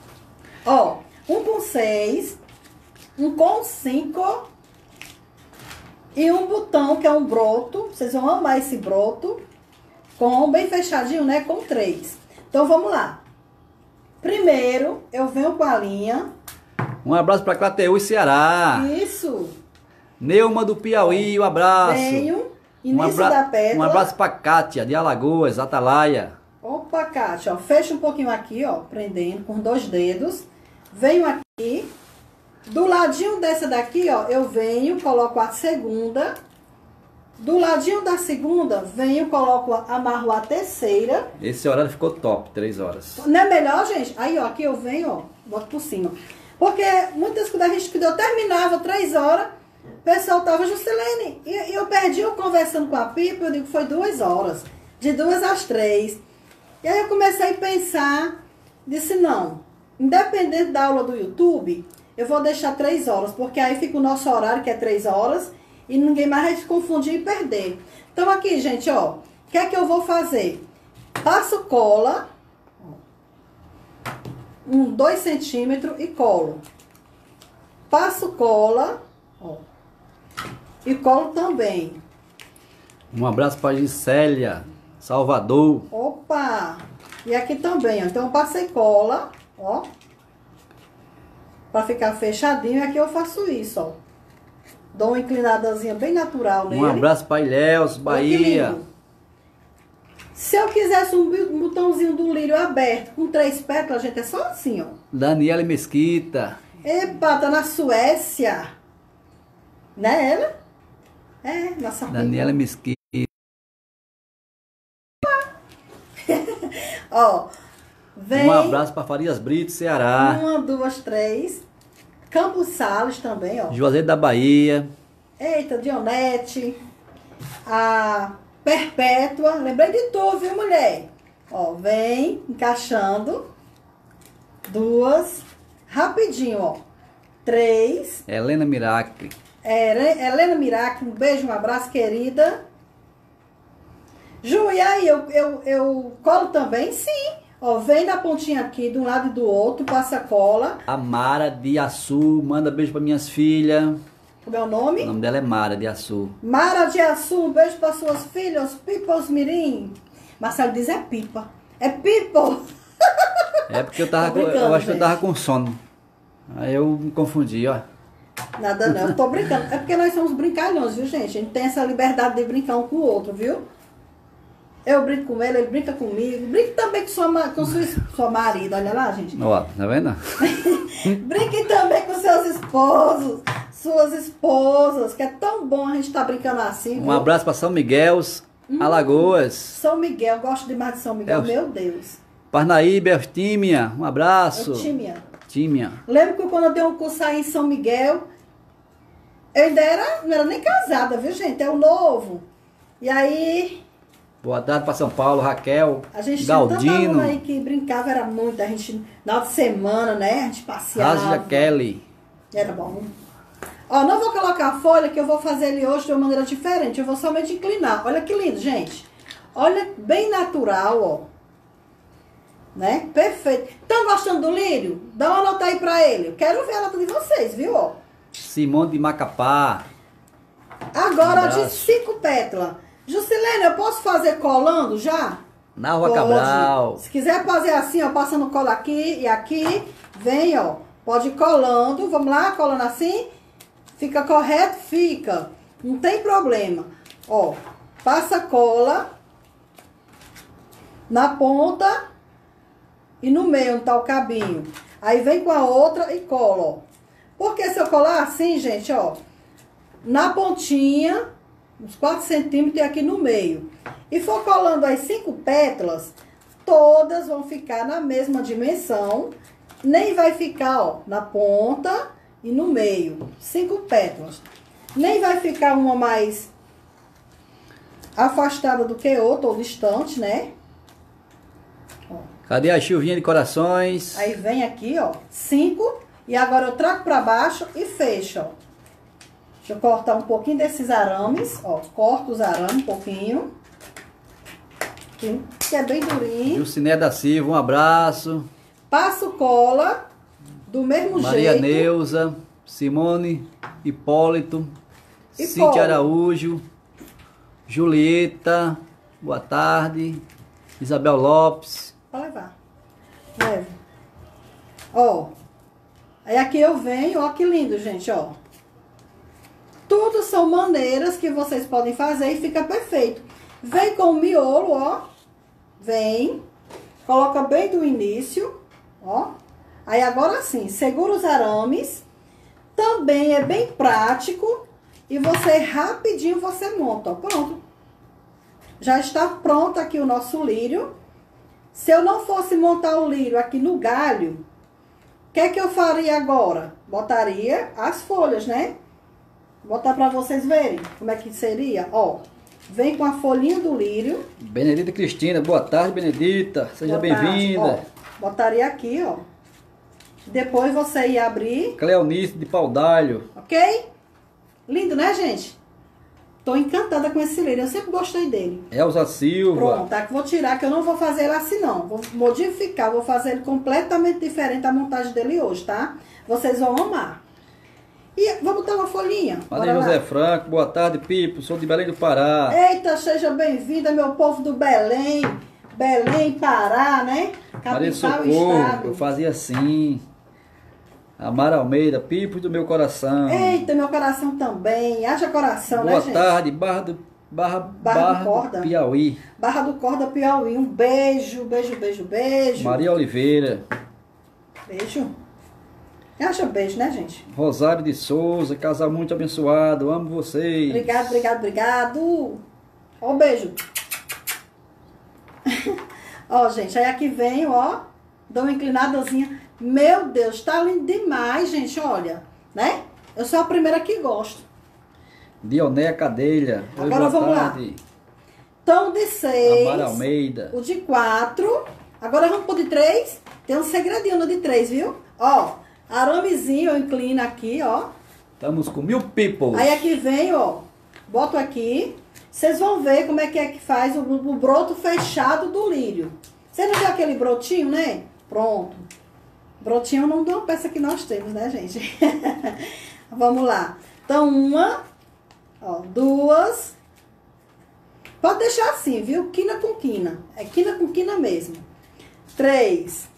Ó, um com seis, um com cinco E um botão, que é um broto. Vocês vão amar esse broto. Com bem fechadinho, né? Com três. Então, vamos lá. Primeiro, eu venho com a linha. Um abraço para Crateús, Ceará. Isso. Neuma do Piauí, um abraço. Venho. Início um abra... da pétala. Um abraço para Kátia, de Alagoas, Atalaia. Opa, Kátia, ó. Fecha um pouquinho aqui, ó. Prendendo com dois dedos. Venho aqui. Do ladinho dessa daqui, ó, eu venho, coloco a segunda. Do ladinho da segunda, venho, coloco, amarro a terceira. Esse horário ficou top, três horas. Não é melhor, gente? Aí, ó, aqui eu venho, ó, boto por cima. Porque muitas quando a gente, quando eu terminava três horas, o pessoal tava, Juscelene, e eu perdi eu conversando com a Pipa, eu digo, foi duas horas. De duas às três. E aí eu comecei a pensar, disse, não, independente da aula do YouTube, eu vou deixar três horas, porque aí fica o nosso horário, que é três horas, e ninguém mais vai se confundir e perder. Então aqui, gente, ó, o que é que eu vou fazer? Passo cola, um, dois centímetros e colo. Passo cola, ó, e colo também. Um abraço para Gisélia, Salvador. Opa! E aqui também, ó. Então eu passei cola, ó. Pra ficar fechadinho. E aqui eu faço isso, ó. Dou uma inclinadazinha bem natural nele. Um abraço para Ilhéus, Bahia. Se eu quisesse um botãozinho do lírio aberto com três pétalas, gente, é só assim, ó. Daniela Mesquita. Epa, tá na Suécia. Né, ela? É, nossa Daniela Mesquita. Ó, vem. Um abraço para Farias Brito, Ceará. Uma, duas, três. Campos Sales também, ó. Juazeiro da Bahia. Eita, Dionete. A Perpétua. Lembrei de tu, viu, mulher? Ó, vem encaixando. Duas. Rapidinho, ó. Três. Helena Miracle. É, Helena Miracle, um beijo, um abraço, querida. Ju, e aí, eu, eu, eu colo também? Sim. Ó, vem na pontinha aqui, de um lado e do outro, passa cola. A Mara de Açu, manda beijo para minhas filhas. Como é o nome? O nome dela é Mara de Açu. Mara de Açu, um beijo para suas filhas, Pipos Mirim. Marcelo diz é pipa. É pipo. É porque eu tava, Tô brincando, eu acho que eu gente. tava com sono. Aí eu me confundi, ó. Nada não, eu tô brincando. É porque nós somos brincalhões, viu, gente? A gente tem essa liberdade de brincar um com o outro, viu? Eu brinco com ele, ele brinca comigo. Brinque também com sua, ma- com sua, es- sua marido, olha lá, gente. Ó, tá vendo? Brinque também com seus esposos, suas esposas, que é tão bom a gente estar brincando assim. Um viu? abraço para São Miguel, Alagoas. São Miguel, eu gosto demais de São Miguel, É, meu Deus. Parnaíba, Eustímia, um abraço. Eu tímia. Tímia. Lembro que quando eu dei um curso aí em São Miguel, eu ainda era, não era nem casada, viu, gente? É o novo. E aí, Boa tarde para São Paulo, Raquel, a gente tinha tanta aluna Galdino, aí que brincava, era muito. A gente, na outra semana, né? A gente passeava. Rasja Kelly. Era bom. Ó, não vou colocar a folha, que eu vou fazer ele hoje de uma maneira diferente. Eu vou somente inclinar. Olha que lindo, gente. Olha, bem natural, ó. Né? Perfeito. Estão gostando do lírio? Dá uma nota aí pra ele. Eu quero ver a nota de vocês, viu, ó. Simone de Macapá. Agora, Um ó, de abraço. cinco pétalas. Juscelene, eu posso fazer colando já? Na Rua Pode. Cabral. Se quiser fazer assim, ó, passando cola aqui e aqui, vem, ó. Pode ir colando. Vamos lá, colando assim. Fica correto? Fica. Não tem problema. Ó, passa cola na ponta e no meio, onde tá o cabinho. Aí vem com a outra e cola, ó. Porque se eu colar assim, gente, ó, na pontinha, uns quatro centímetros e aqui no meio, e for colando as cinco pétalas, todas vão ficar na mesma dimensão, nem vai ficar, ó, na ponta e no meio, cinco pétalas. Nem vai ficar uma mais afastada do que outra, ou distante, né? Cadê a chuvinha de corações? Aí vem aqui, ó, cinco, e agora eu trago pra baixo e fecho, ó. Deixa eu cortar um pouquinho desses arames, ó, corto os arames um pouquinho, que que é bem durinho. Juciné da Silva, um abraço. Passo cola, do mesmo Maria jeito. Neuza, Simone, Hipólito, E Cíntia polo. Araújo, Julieta, boa tarde. Isabel Lopes. Pode levar. Leve. Ó. Aí aqui eu venho, ó que lindo, gente, ó. Tudo são maneiras que vocês podem fazer e fica perfeito. Vem com o miolo, ó. Vem. Coloca bem do início, ó. Aí agora sim, segura os arames. Também é bem prático. E você, rapidinho, você monta, ó. Pronto. Já está pronto aqui o nosso lírio. Se eu não fosse montar o lírio aqui no galho, o que é que eu faria agora? Botaria as folhas, né? Vou botar pra vocês verem como é que seria, ó. Vem com a folhinha do lírio. Benedita Cristina, boa tarde, Benedita. Seja bem-vinda. Botaria aqui, ó. Depois você ia abrir. Cleonice de Paudalho. Ok? Lindo, né, gente? Tô encantada com esse lírio. Eu sempre gostei dele. Elza Silva. Pronto, tá? Que vou tirar, que eu não vou fazer ele assim, não. Vou modificar, vou fazer ele completamente diferente a montagem dele hoje, tá? Vocês vão amar. E vamos botar uma folhinha. Maria José lá. Franco, boa tarde, Pipo. Sou de Belém do Pará. Eita, seja bem-vinda, meu povo do Belém. Belém, Pará, né? Capital Maria Socorro, eu fazia assim. Amara Almeida, Pipo do meu coração. Eita, meu coração também. Haja coração, boa né, gente? Boa tarde, Barra do, Barra, Barra, Barra do, Corda. do Piauí. Barra do Corda, Piauí. Um beijo, beijo, beijo, beijo. Maria Oliveira. Beijo. Acha beijo, né, gente? Rosário de Souza, casal muito abençoado, amo vocês. Obrigado, obrigado, obrigado. Ó, beijo. Ó, gente, aí aqui vem, ó, dou uma inclinadazinha. Meu Deus, tá lindo demais, gente, olha, né? Eu sou a primeira que gosto. Dionéia Cadeira. Agora vamos tarde. lá. Então, de seis. Amara Almeida. O de quatro. Agora vamos pro de três. Tem um segredinho no de três, viu? Ó. Aramezinho, eu inclino aqui, ó. Estamos com mil people. Aí aqui vem, ó. Boto aqui. Vocês vão ver como é que é que faz o, o broto fechado do lírio. Você não viu aquele brotinho, né? Pronto. Brotinho não é uma peça que nós temos, né, gente? Vamos lá. Então, uma, ó, duas. Pode deixar assim, viu? Quina com quina. É quina com quina mesmo. Três.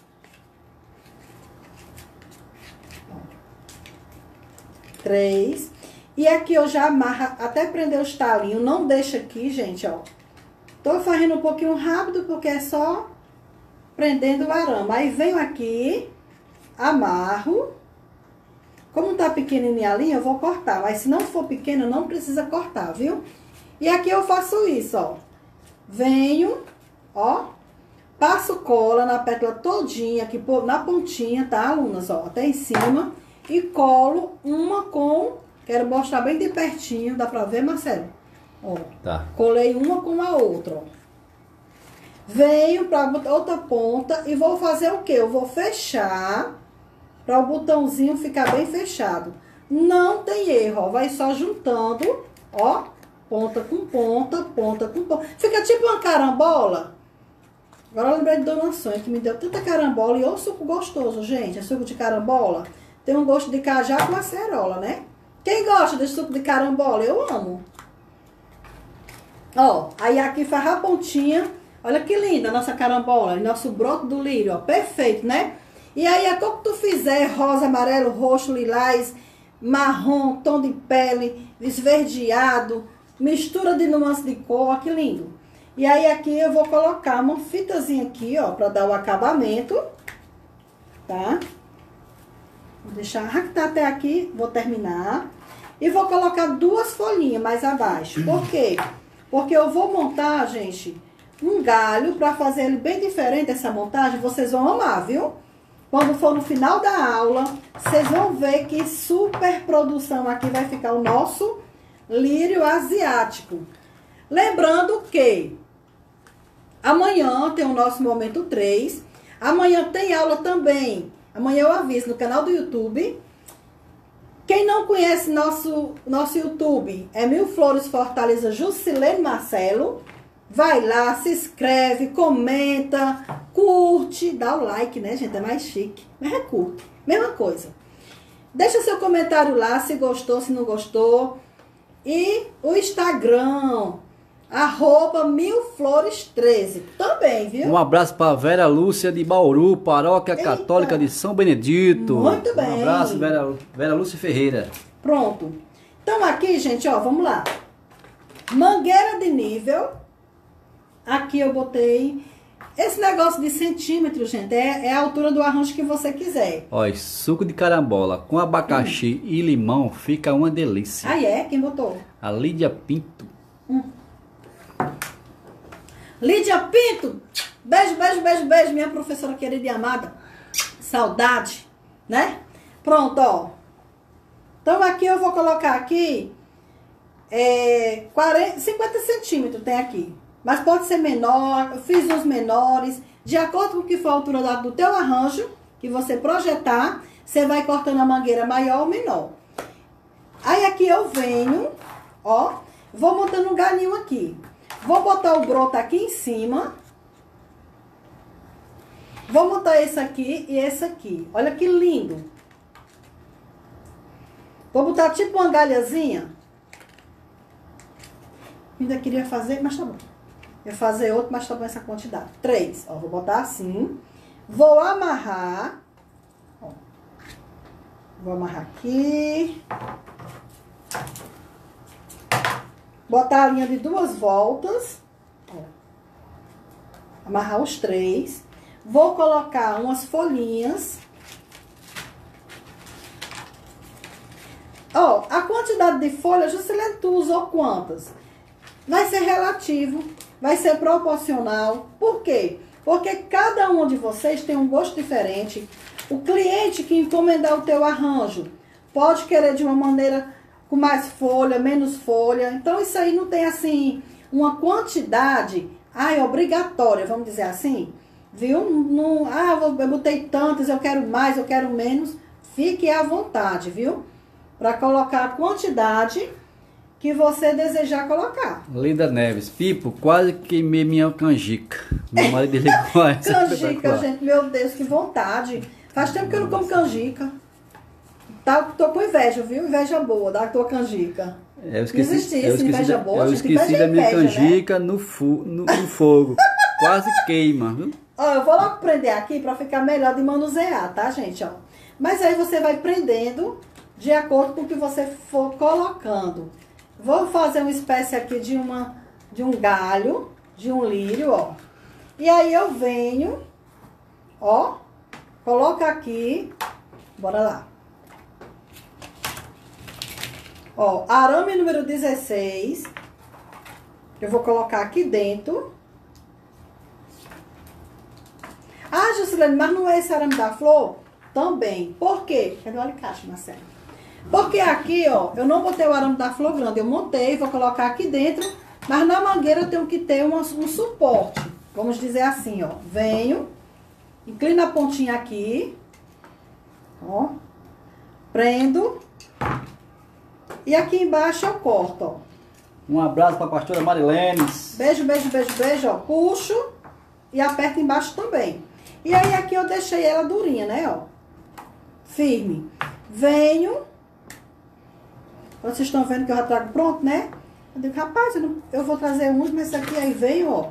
Três. E aqui eu já amarro até prender os talinhos. Não deixa aqui, gente, ó. Tô fazendo um pouquinho rápido porque é só prendendo o arame. Aí venho aqui, amarro. Como tá pequenininha a linha, eu vou cortar. Mas se não for pequeno, não precisa cortar, viu? E aqui eu faço isso, ó. Venho, ó. Passo cola na pétala todinha, aqui na pontinha, tá, alunas? Ó, até em cima. E colo uma com... Quero mostrar bem de pertinho. Dá pra ver, Marcelo? Ó. Tá. Colei uma com a outra, ó. Venho pra outra ponta e vou fazer o quê? Eu vou fechar pra o botãozinho ficar bem fechado. Não tem erro, ó. Vai só juntando, ó. Ponta com ponta, ponta com ponta. Fica tipo uma carambola. Agora eu lembrei de Dona Sônia, que me deu tanta carambola. E olha o suco gostoso, gente. É suco de carambola. Tem um gosto de cajá com acerola, né? Quem gosta de suco de carambola? Eu amo. Ó, aí aqui faz a pontinha. Olha que linda a nossa carambola. Nosso broto do lírio, ó. Perfeito, né? E aí, a cor que tu fizer, rosa, amarelo, roxo, lilás, marrom, tom de pele, esverdeado, mistura de nuance de cor, ó, que lindo. E aí, aqui eu vou colocar uma fitazinha aqui, ó, pra dar o acabamento, tá? Vou deixar tá até aqui, vou terminar. E vou colocar duas folhinhas mais abaixo. Por quê? Porque eu vou montar, gente, um galho pra fazer ele bem diferente, essa montagem. Vocês vão amar, viu? Quando for no final da aula, vocês vão ver que super produção aqui vai ficar o nosso lírio asiático. Lembrando que amanhã tem o nosso momento três. Amanhã tem aula também. Amanhã eu aviso no canal do YouTube. Quem não conhece nosso, nosso YouTube é Mil Flores Fortaleza Jusilene Marcelo. Vai lá, se inscreve, comenta, curte, dá o like, né, gente? É mais chique. Mas é curte. Mesma coisa. Deixa seu comentário lá, se gostou, se não gostou. E o Instagram, arroba milflores treze, também, viu? Um abraço para Vera Lúcia de Bauru, Paróquia Eita. Católica de São Benedito. Muito bem. Um abraço, Vera, Vera Lúcia Ferreira. Pronto. Então aqui, gente, ó, vamos lá. Mangueira de nível. Aqui eu botei... Esse negócio de centímetro, gente, é, é a altura do arranjo que você quiser. Olha, suco de carambola com abacaxi hum. e limão fica uma delícia. Ah, é? Quem botou? A Lídia Pinto. Hum. Lídia Pinto! Beijo, beijo, beijo, beijo, minha professora querida e amada. Saudade, né? Pronto, ó. Então aqui eu vou colocar aqui é, quarenta, cinquenta centímetros tem aqui. Mas pode ser menor, eu fiz os menores. De acordo com o que for a altura do teu arranjo, que você projetar, você vai cortando a mangueira maior ou menor. Aí aqui eu venho, ó, vou montando um galinho aqui. Vou botar o broto aqui em cima. Vou montar esse aqui e esse aqui. Olha que lindo. Vou botar tipo uma galhazinha. Ainda queria fazer, mas tá bom. Eu vou fazer outro, mas tá bom essa quantidade. Três. Ó, vou botar assim. Vou amarrar. Ó. Vou amarrar aqui. Botar a linha de duas voltas. Ó. Amarrar os três. Vou colocar umas folhinhas. Ó, a quantidade de folhas, Juscelene, tu usou quantas? Vai ser relativo, vai ser proporcional. Por quê? Porque cada um de vocês tem um gosto diferente. O cliente que encomendar o teu arranjo pode querer de uma maneira com mais folha, menos folha. Então, isso aí não tem, assim, uma quantidade, ai, obrigatória, vamos dizer assim. Viu? Não, ah, eu botei tantas, eu quero mais, eu quero menos. Fique à vontade, viu? Para colocar a quantidade que você desejar colocar. Linda Neves, Pipo, quase queimei minha canjica. Meu marido ligou a essa. Canjica, gente, meu Deus, que vontade. Faz tempo que eu não como canjica. Tá, tô com inveja, viu? Inveja boa da tua canjica. É, eu esqueci, não existe eu isso, esqueci inveja da, boa. Eu gente, esqueci da minha inveja, canjica, né? no, fu, no, no fogo. Quase queima, viu? Ó, eu vou logo prender aqui pra ficar melhor de manusear, tá, gente? Ó. Mas aí você vai prendendo de acordo com o que você for colocando. Vou fazer uma espécie aqui de, uma, de um galho, de um lírio, ó. E aí eu venho, ó, coloco aqui, bora lá. Ó, arame número dezesseis, eu vou colocar aqui dentro. Ah, Juscelene, mas não é esse arame da flor? Também. Por quê? Cadê o alicate, Marcelo? Porque aqui, ó, eu não botei o arame da flor grande, eu montei, vou colocar aqui dentro, mas na mangueira eu tenho que ter um, um suporte. Vamos dizer assim, ó, venho, inclino a pontinha aqui, ó, prendo, e aqui embaixo eu corto, ó. Um abraço para a pastora Marilene. Beijo, beijo, beijo, beijo, ó, puxo e aperto embaixo também. E aí aqui eu deixei ela durinha, né, ó, firme. Venho... Vocês estão vendo que eu já trago pronto, né? Eu digo, rapaz, eu, não, eu vou trazer uns, mas esse aqui aí veio, ó.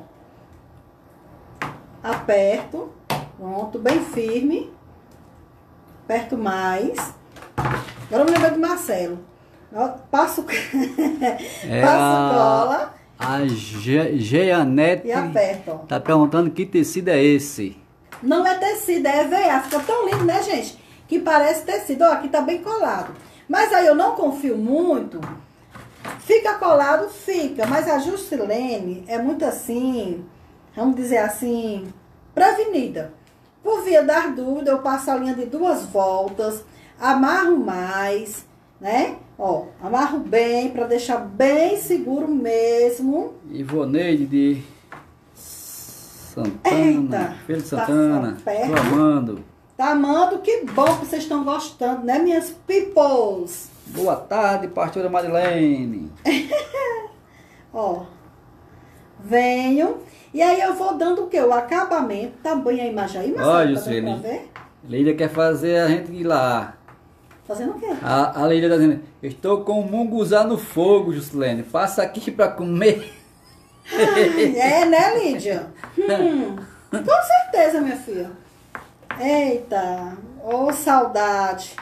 Aperto. Pronto, bem firme. Aperto mais. Agora eu me lembro do Marcelo. Passo, é passo cola. A Jeanette e aperto, ó. Tá perguntando que tecido é esse. Não é tecido, é E V A. Fica tão lindo, né, gente? Que parece tecido. Ó, aqui tá bem colado. Mas aí eu não confio muito. Fica colado, fica. Mas a Juscelene é muito assim, vamos dizer assim, prevenida. Por via das dúvidas, eu passo a linha de duas voltas, amarro mais, né? Ó, amarro bem, pra deixar bem seguro mesmo. Ivoneide de Santana. Eita, Filho de Santana. Tá tô amando. Tá amando? Que bom que vocês estão gostando, né, minhas peoples? Boa tarde, pastora Marilene. Ó, venho. E aí eu vou dando o quê? O acabamento. Tá bem a imagem aí, mas olha, tá dando pra ver? Lídia quer fazer a gente ir lá. Fazendo o quê? A, a Lídia tá dizendo, estou com o munguzá no fogo, Juscelene. Passa aqui pra comer. É, né, Lídia? Hum, com certeza, minha filha. Eita, ô oh, saudade.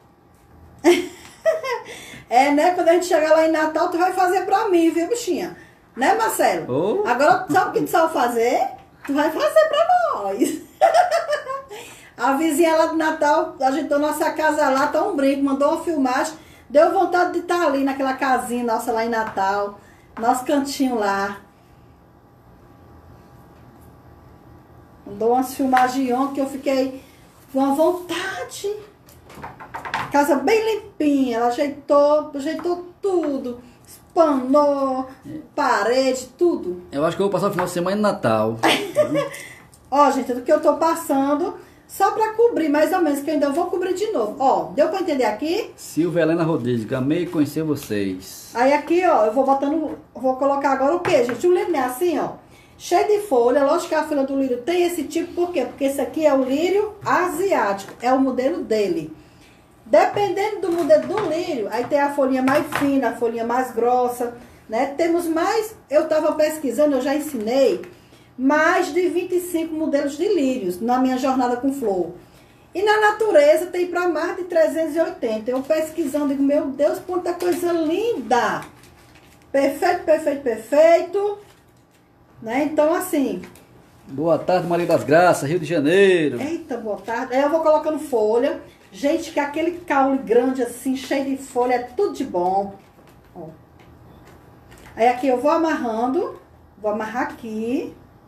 É, né? Quando a gente chegar lá em Natal, tu vai fazer pra mim, viu, bichinha? Né, Marcelo? Oh. Agora, sabe o que tu sabe fazer? Tu vai fazer pra nós. A vizinha lá do Natal agitou nossa casa lá, tá um brinco, mandou uma filmagem. Deu vontade de estar ali naquela casinha nossa lá em Natal. Nosso cantinho lá. Mandou umas filmagens ontem que eu fiquei com uma vontade. Casa bem limpinha, ela ajeitou, ajeitou tudo. Espanou, parede, tudo. Eu acho que eu vou passar o final de semana no Natal. Ó, gente, do que eu tô passando, só pra cobrir mais ou menos, que eu ainda vou cobrir de novo. Ó, deu pra entender aqui? Silvia Helena Rodrigues, amei conhecer vocês. Aí aqui, ó, eu vou botando, vou colocar agora o quê, gente? O lírio é assim, ó, cheio de folha. Lógico que a folha do lírio tem esse tipo, por quê? Porque esse aqui é o lírio asiático, é o modelo dele. Dependendo do modelo do lírio, aí tem a folhinha mais fina, a folhinha mais grossa, né? Temos mais, eu tava pesquisando, eu já ensinei, mais de vinte e cinco modelos de lírios na minha jornada com flor. E na natureza tem para mais de trezentos e oitenta. Eu pesquisando, digo, meu Deus, quanta coisa linda! Perfeito, perfeito, perfeito. Né? Então, assim... Boa tarde, Maria das Graças, Rio de Janeiro. Eita, boa tarde. Aí eu vou colocando folha. Gente, que aquele caule grande assim, cheio de folha, é tudo de bom. Ó. Aí aqui eu vou amarrando. Vou amarrar aqui.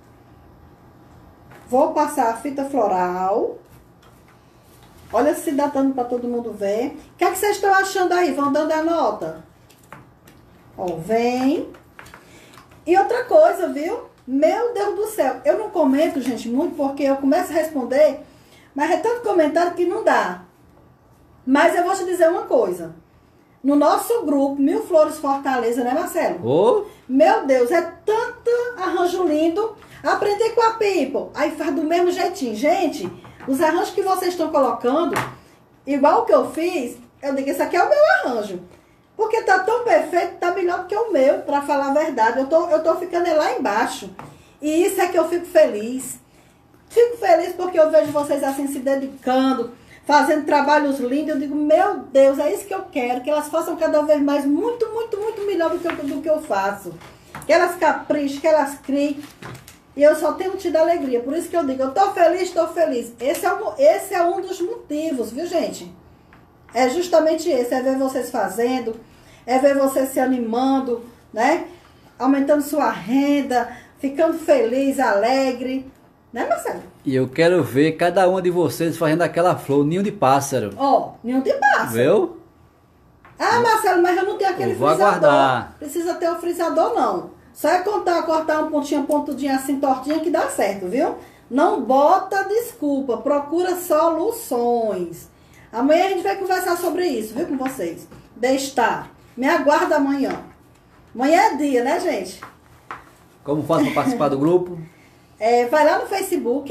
Vou passar a fita floral. Olha se dá dando para todo mundo ver. O que é que vocês estão achando aí? Vão dando a nota? Ó, vem. E outra coisa, viu? Meu Deus do céu. Eu não comento, gente, muito, porque eu começo a responder, mas é tanto comentário que não dá. Mas eu vou te dizer uma coisa. No nosso grupo, Mil Flores Fortaleza, né, Marcelo? Oh. Meu Deus, é tanto arranjo lindo. Aprendi com a People. Aí faz do mesmo jeitinho. Gente, os arranjos que vocês estão colocando, igual o que eu fiz, eu digo, esse aqui é o meu arranjo. Porque tá tão perfeito, tá melhor do que o meu, pra falar a verdade. Eu tô, eu tô ficando lá embaixo. E isso é que eu fico feliz. Fico feliz porque eu vejo vocês assim se dedicando, fazendo trabalhos lindos. Eu digo, meu Deus, é isso que eu quero. Que elas façam cada vez mais muito, muito, muito melhor do que eu, do que eu faço. Que elas caprichem, que elas criem. E eu só tenho tido alegria. Por isso que eu digo, eu tô feliz, tô feliz. Esse é, um, esse é um dos motivos, viu, gente? É justamente esse. É ver vocês fazendo, é ver vocês se animando, né? Aumentando sua renda, ficando feliz, alegre. Né, Marcelo? E eu quero ver cada uma de vocês fazendo aquela flor, ninho de pássaro. Ó, ninho de pássaro. Viu? Ah, Marcelo, mas eu não tenho aquele Eu vou frisador. aguardar. Precisa ter o frisador, não. Só é contar, cortar um pontinho, pontudinho assim, tortinha, que dá certo, viu? Não bota desculpa, procura soluções. Amanhã a gente vai conversar sobre isso, viu, com vocês. Deixa estar. Me aguarda amanhã. Amanhã é dia, né, gente? Como faço para participar do grupo? É, vai lá no Facebook.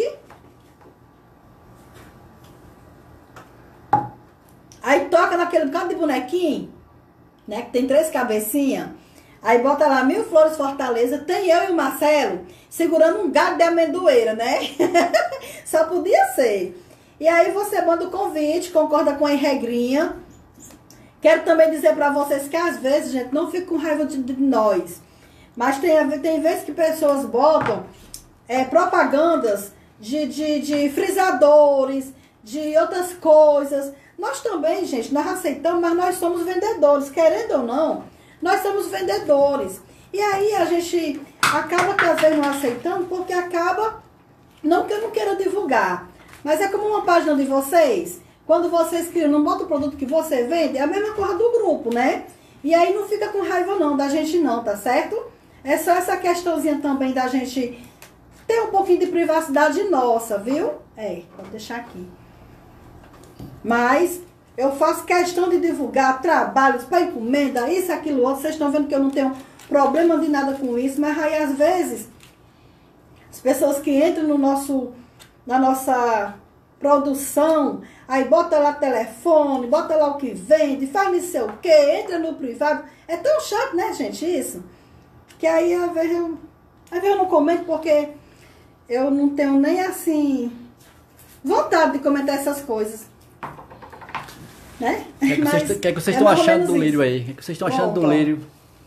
Aí toca naquele bocado de bonequinho, né? Que tem três cabecinhas. Aí bota lá Mil Flores Fortaleza. Tem eu e o Marcelo segurando um galho de amendoeira, né? Só podia ser. E aí você manda o convite, concorda com a regrinha. Quero também dizer pra vocês que às vezes, gente, não fica com raiva de, de nós. Mas tem, tem vezes que pessoas botam é, propagandas de, de, de frisadores, de outras coisas. Nós também, gente, nós aceitamos, mas nós somos vendedores, querendo ou não, nós somos vendedores. E aí a gente acaba que às vezes não aceitando, porque acaba, não que eu não queira divulgar, mas é como uma página de vocês, quando vocês criam, não bota o produto que você vende, é a mesma coisa do grupo, né? E aí não fica com raiva não, da gente não, tá certo? É só essa questãozinha também da gente ter um pouquinho de privacidade nossa, viu? É, pode deixar aqui. Mas eu faço questão de divulgar trabalhos para encomenda, isso, aquilo, outro. Vocês estão vendo que eu não tenho problema de nada com isso, mas aí às vezes as pessoas que entram no nosso, na nossa produção, aí bota lá telefone, bota lá o que vende, faz não sei o que, entra no privado. É tão chato, né, gente, isso? Que aí, às vezes, eu, às vezes eu não comento porque eu não tenho nem, assim, vontade de comentar essas coisas. Né? O que, é que, Mas vocês, que, é que vocês é estão mais ou achando menos do lírio isso. aí? O que, é que vocês estão achando Pronto, do ó. lírio?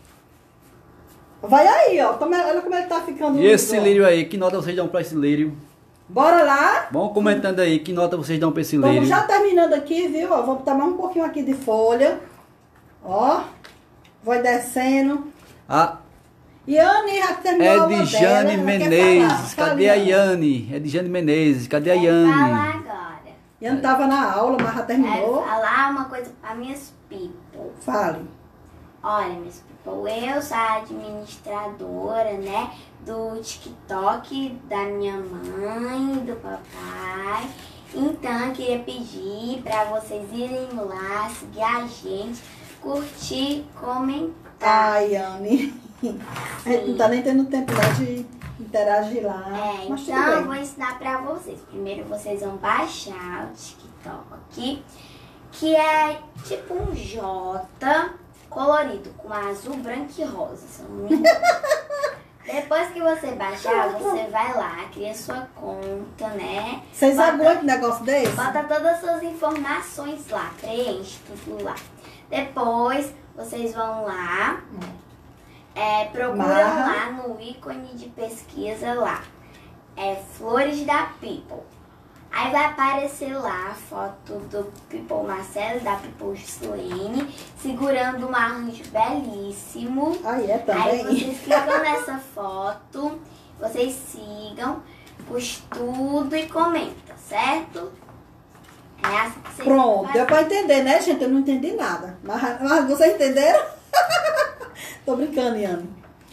Vai aí, ó. Como é- olha como ele tá ficando. E esse lindo, ó. lírio aí, que nota vocês dão pra esse lírio? Bora lá. Vão comentando aí, que nota vocês dão pra esse Vamos lírio? já terminando aqui, viu? Ó, vou botar mais um pouquinho aqui de folha. Ó. Vai descendo. A Yane já terminou a aula dela, Edjane ela quer Menezes, falar. cadê Fala, a Yane. Yane? Edjane Menezes, cadê a Vai Yane? falar agora. Yane tava na aula, mas já Vai terminou. falar uma coisa para minhas people. Fale. Olha, minhas people, eu sou a administradora, né, do TikTok da minha mãe, do papai. Então, eu queria pedir para vocês irem lá, seguir a gente, curtir, comentar. Ai, Yane. A gente não tá nem tendo tempo lá de interagir lá. É, mas então eu tudo vou bem. ensinar pra vocês. Primeiro vocês vão baixar o TikTok, que é tipo um J colorido, com azul, branco e rosa, se eu não me engano. Depois que você baixar, você vai lá, cria sua conta, né? Vocês Bota- aguentam um negócio desse? Bota todas as suas informações lá, preenche tudo lá. Depois vocês vão lá, é, procuram Marra. lá no ícone de pesquisa lá, é Flores da People. Aí vai aparecer lá a foto do People Marcelo e da People Gislaine segurando um arranjo belíssimo. Aí é Aí também. vocês clicam nessa foto, vocês sigam, curte tudo e comenta, certo? É assim que vocês Pronto, vão deu fazer. pra entender, né, gente? Eu não entendi nada. Mas, mas vocês entenderam? Tô brincando, Yane.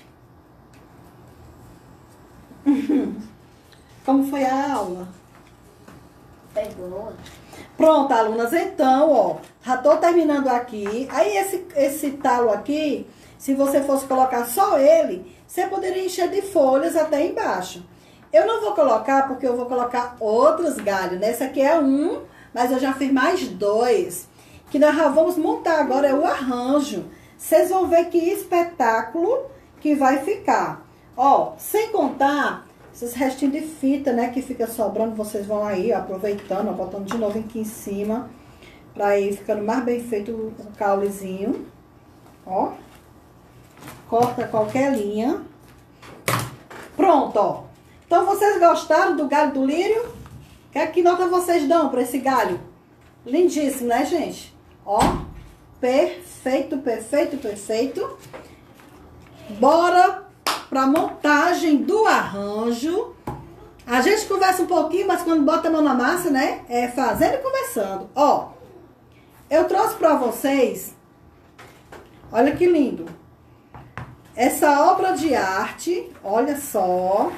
Como foi a aula? Foi boa. Pronto, alunas, então, ó, já tô terminando aqui. Aí esse, esse talo aqui, se você fosse colocar só ele, você poderia encher de folhas até embaixo. Eu não vou colocar porque eu vou colocar outros galhos, né? Esse aqui é um, mas eu já fiz mais dois. Que nós já vamos montar agora é o arranjo. Vocês vão ver que espetáculo que vai ficar. Ó, sem contar esses restinhos de fita, né, que fica sobrando, vocês vão aí, ó, aproveitando, ó, botando de novo aqui em cima, pra ir ficando mais bem feito o caulezinho, ó. Corta qualquer linha. Pronto, ó. Então, vocês gostaram do galho do lírio? Que, que nota vocês dão pra esse galho? Lindíssimo, né, gente? Ó, perfeito, perfeito, perfeito. Bora pra montagem do arranjo. A gente conversa um pouquinho, mas quando bota a mão na massa, né? É fazendo e conversando. Ó, eu trouxe pra vocês, olha que lindo, essa obra de arte, olha só,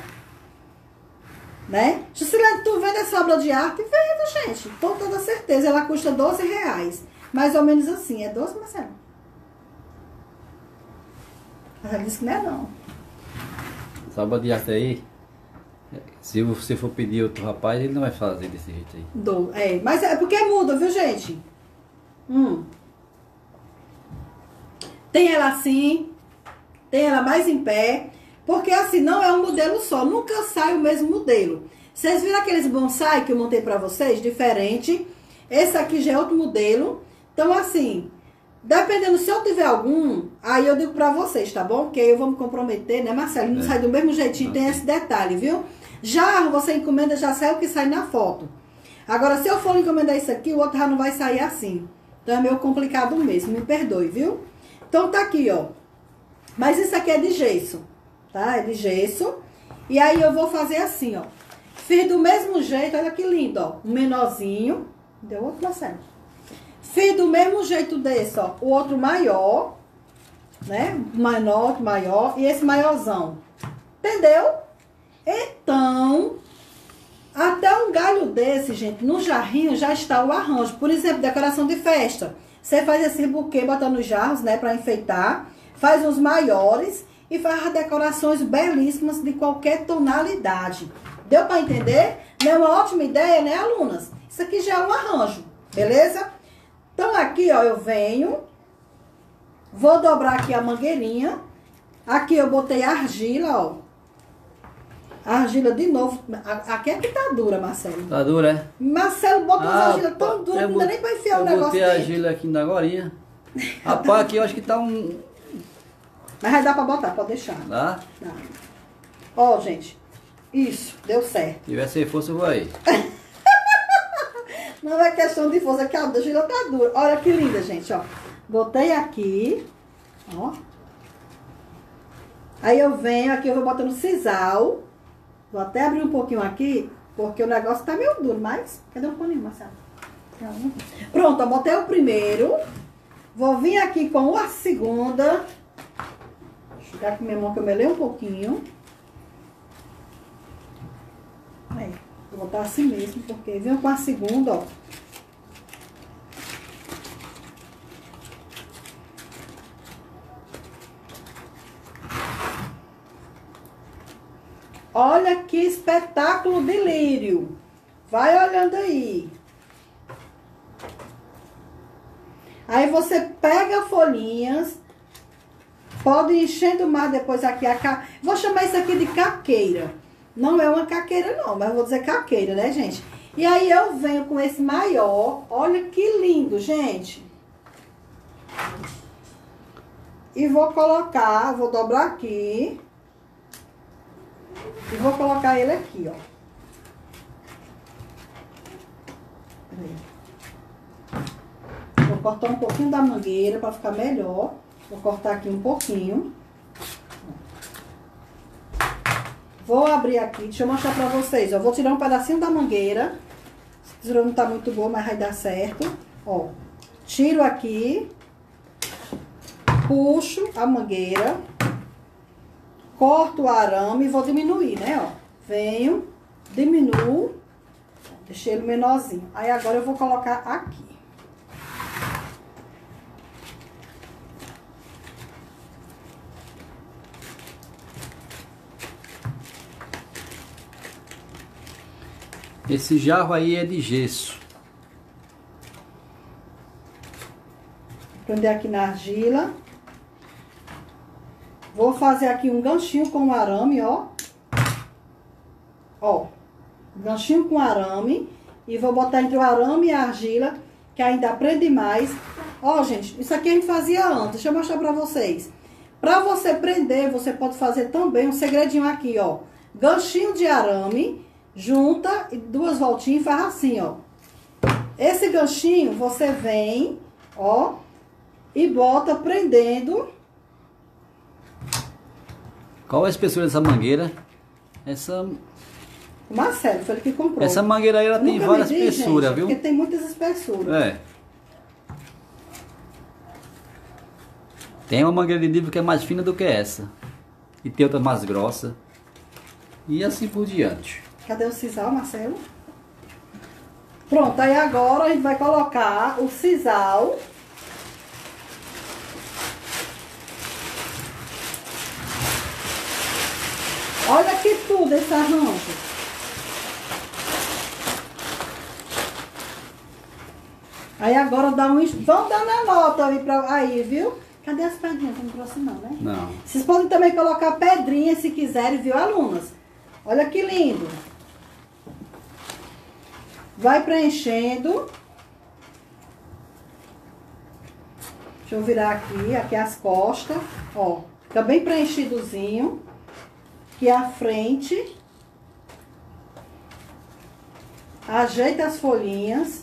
né? Juscelene, tu vende essa obra de arte? Vendo, gente, com toda certeza. Ela custa doze reais. Mais ou menos assim. É doze, Marcelo? Ela disse que não é não. Essa obra de arte aí, se você for pedir outro rapaz, ele não vai fazer desse jeito aí. Do, é, mas é porque muda, viu, gente? Hum. Tem ela assim, tem ela mais em pé, porque assim, não é um modelo só, nunca sai o mesmo modelo. Vocês viram aqueles bonsai que eu montei pra vocês, diferente? Esse aqui já é outro modelo. Então, assim, dependendo se eu tiver algum, aí eu digo pra vocês, tá bom? Porque aí eu vou me comprometer, né, Marcelo? Não É. sai do mesmo jeitinho, tem Ok. esse detalhe, viu? Já você encomenda, já sai o que sai na foto. Agora, se eu for encomendar isso aqui, o outro já não vai sair assim. Então, é meio complicado mesmo, me perdoe, viu? Então, tá aqui, ó. Mas isso aqui é de gesso, tá? É de gesso. E aí, eu vou fazer assim, ó. Fiz do mesmo jeito, olha que lindo, ó. Um menorzinho. Deu outro, Marcelo? Fiz do mesmo jeito desse, ó. O outro maior, né? Menor, outro maior. E esse maiorzão. Entendeu? Então, até um galho desse, gente, no jarrinho já está o arranjo. Por exemplo, decoração de festa. Você faz esse buquê, bota nos jarros, né, pra enfeitar. Faz uns maiores e faz as decorações belíssimas de qualquer tonalidade. Deu pra entender? Não é uma ótima ideia, né, alunas? Isso aqui já é um arranjo, beleza? Então aqui, ó, eu venho, vou dobrar aqui a mangueirinha. Aqui eu botei argila, ó. Argila de novo. Aqui é que tá dura, Marcelo. Tá dura, é? Marcelo bota umas Ah, argilas tão duras que não dá nem pra enfiar o negócio Eu botei a dentro. argila aqui ainda agorinha. Rapaz, aqui eu acho que tá um... Mas vai dar pra botar, pode deixar. Tá? Dá. Ó, gente. Isso, deu certo. Se tiver sem força, eu vou aí. Não é questão de força, que a argila tá dura. Olha que linda, gente, ó. Botei aqui, ó. Aí eu venho aqui, eu vou botando sisal. Vou até abrir um pouquinho aqui, porque o negócio tá meio duro, mas... Cadê o paninho, Marcelo? Pronto, eu botei o primeiro. Vou vir aqui com a segunda. Deixa eu chegar com minha mão que eu melei um pouquinho. Aí, vou botar assim mesmo, porque venho com a segunda, ó. Olha que espetáculo de lírio. Vai olhando aí. Aí você pega folhinhas. Pode ir enchendo mais depois aqui a ca... Vou chamar isso aqui de caqueira. Não é uma caqueira não, mas vou dizer caqueira, né, gente? E aí eu venho com esse maior. Olha que lindo, gente. E vou colocar, vou dobrar aqui. E vou colocar ele aqui, ó. Vou cortar um pouquinho da mangueira para ficar melhor. Vou cortar aqui um pouquinho. Vou abrir aqui, deixa eu mostrar pra vocês. Eu vou tirar um pedacinho da mangueira. A tesoura não tá muito boa, mas vai dar certo. Ó, tiro aqui. Puxo a mangueira. Corto o arame e vou diminuir, né, ó. Venho, diminuo. Deixei ele menorzinho. Aí agora eu vou colocar aqui. Esse jarro aí é de gesso. Vou prender aqui na argila. Vou fazer aqui um ganchinho com arame, ó. Ó. Ganchinho com arame. E vou botar entre o arame e a argila, que ainda prende mais. Ó, gente, isso aqui a gente fazia antes. Deixa eu mostrar pra vocês. Pra você prender, você pode fazer também um segredinho aqui, ó. Ganchinho de arame, junta e duas voltinhas e faz assim, ó. Esse ganchinho, você vem, ó, e bota prendendo. Qual a espessura dessa mangueira? Essa... O Marcelo foi ele que comprou. Essa mangueira aí, ela tem várias espessuras, viu? Porque tem muitas espessuras. É. Tem uma mangueira de nível que é mais fina do que essa. E tem outra mais grossa. E assim por diante. Cadê o sisal, Marcelo? Pronto, aí agora a gente vai colocar o sisal. Olha que tudo esse arranjo. Aí agora dá um... Vamos dar na nota aí, pra... aí, viu? Cadê as pedrinhas? Não trouxe não, né? Não. Vocês podem também colocar pedrinhas se quiserem, viu, alunas? Olha que lindo. Vai preenchendo. Deixa eu virar aqui, aqui as costas. Ó, fica bem preenchidozinho. Aqui a frente. Ajeita as folhinhas.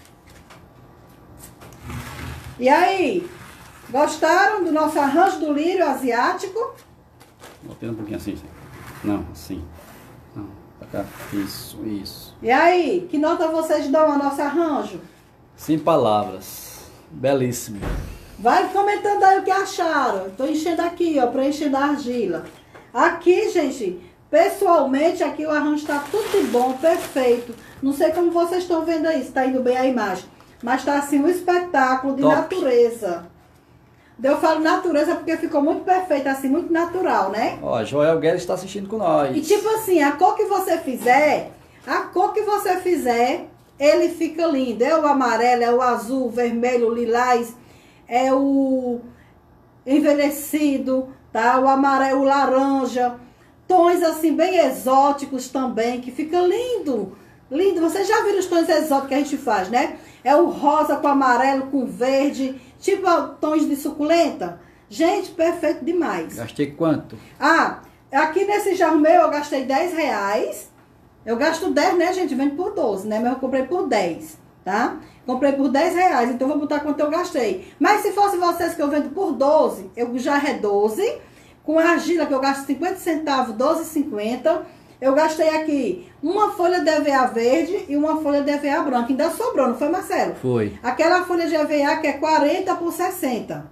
E aí? Gostaram do nosso arranjo do lírio asiático? Botei um pouquinho assim. Não, assim. Não, pra cá. Isso, isso. E aí? Que nota vocês dão ao nosso arranjo? Sem palavras. Belíssimo. Vai comentando aí o que acharam. Tô enchendo aqui, ó, preenchendo a argila. Aqui, gente, pessoalmente, aqui o arranjo tá tudo de bom, perfeito. Não sei como vocês estão vendo aí, se tá indo bem a imagem. Mas tá assim um espetáculo de Top. natureza. Eu falo natureza porque ficou muito perfeito, assim, muito natural, né? Ó, Joel Guedes está assistindo com nós. E tipo assim, a cor que você fizer, a cor que você fizer, ele fica lindo. É o amarelo, é o azul, o vermelho, o lilás, é o envelhecido, tá? O amarelo, o laranja. Tons assim bem exóticos também, que fica lindo. Lindo. Vocês já viram os tons exóticos que a gente faz, né? É o rosa com amarelo, com verde, tipo tons de suculenta. Gente, perfeito demais. Gastei quanto? Ah, aqui nesse jarro meu eu gastei dez reais. Eu gasto dez, né, gente? Vende por doze, né? Mas eu comprei por dez, tá? Comprei por dez reais, então vou botar quanto eu gastei. Mas se fosse vocês que eu vendo por doze, eu já é doze. Com a argila que eu gasto cinquenta centavos, doze e cinquenta. Eu gastei aqui uma folha de E V A verde e uma folha de E V A branca. Ainda sobrou, não foi, Marcelo? Foi. Aquela folha de E V A que é quarenta por sessenta.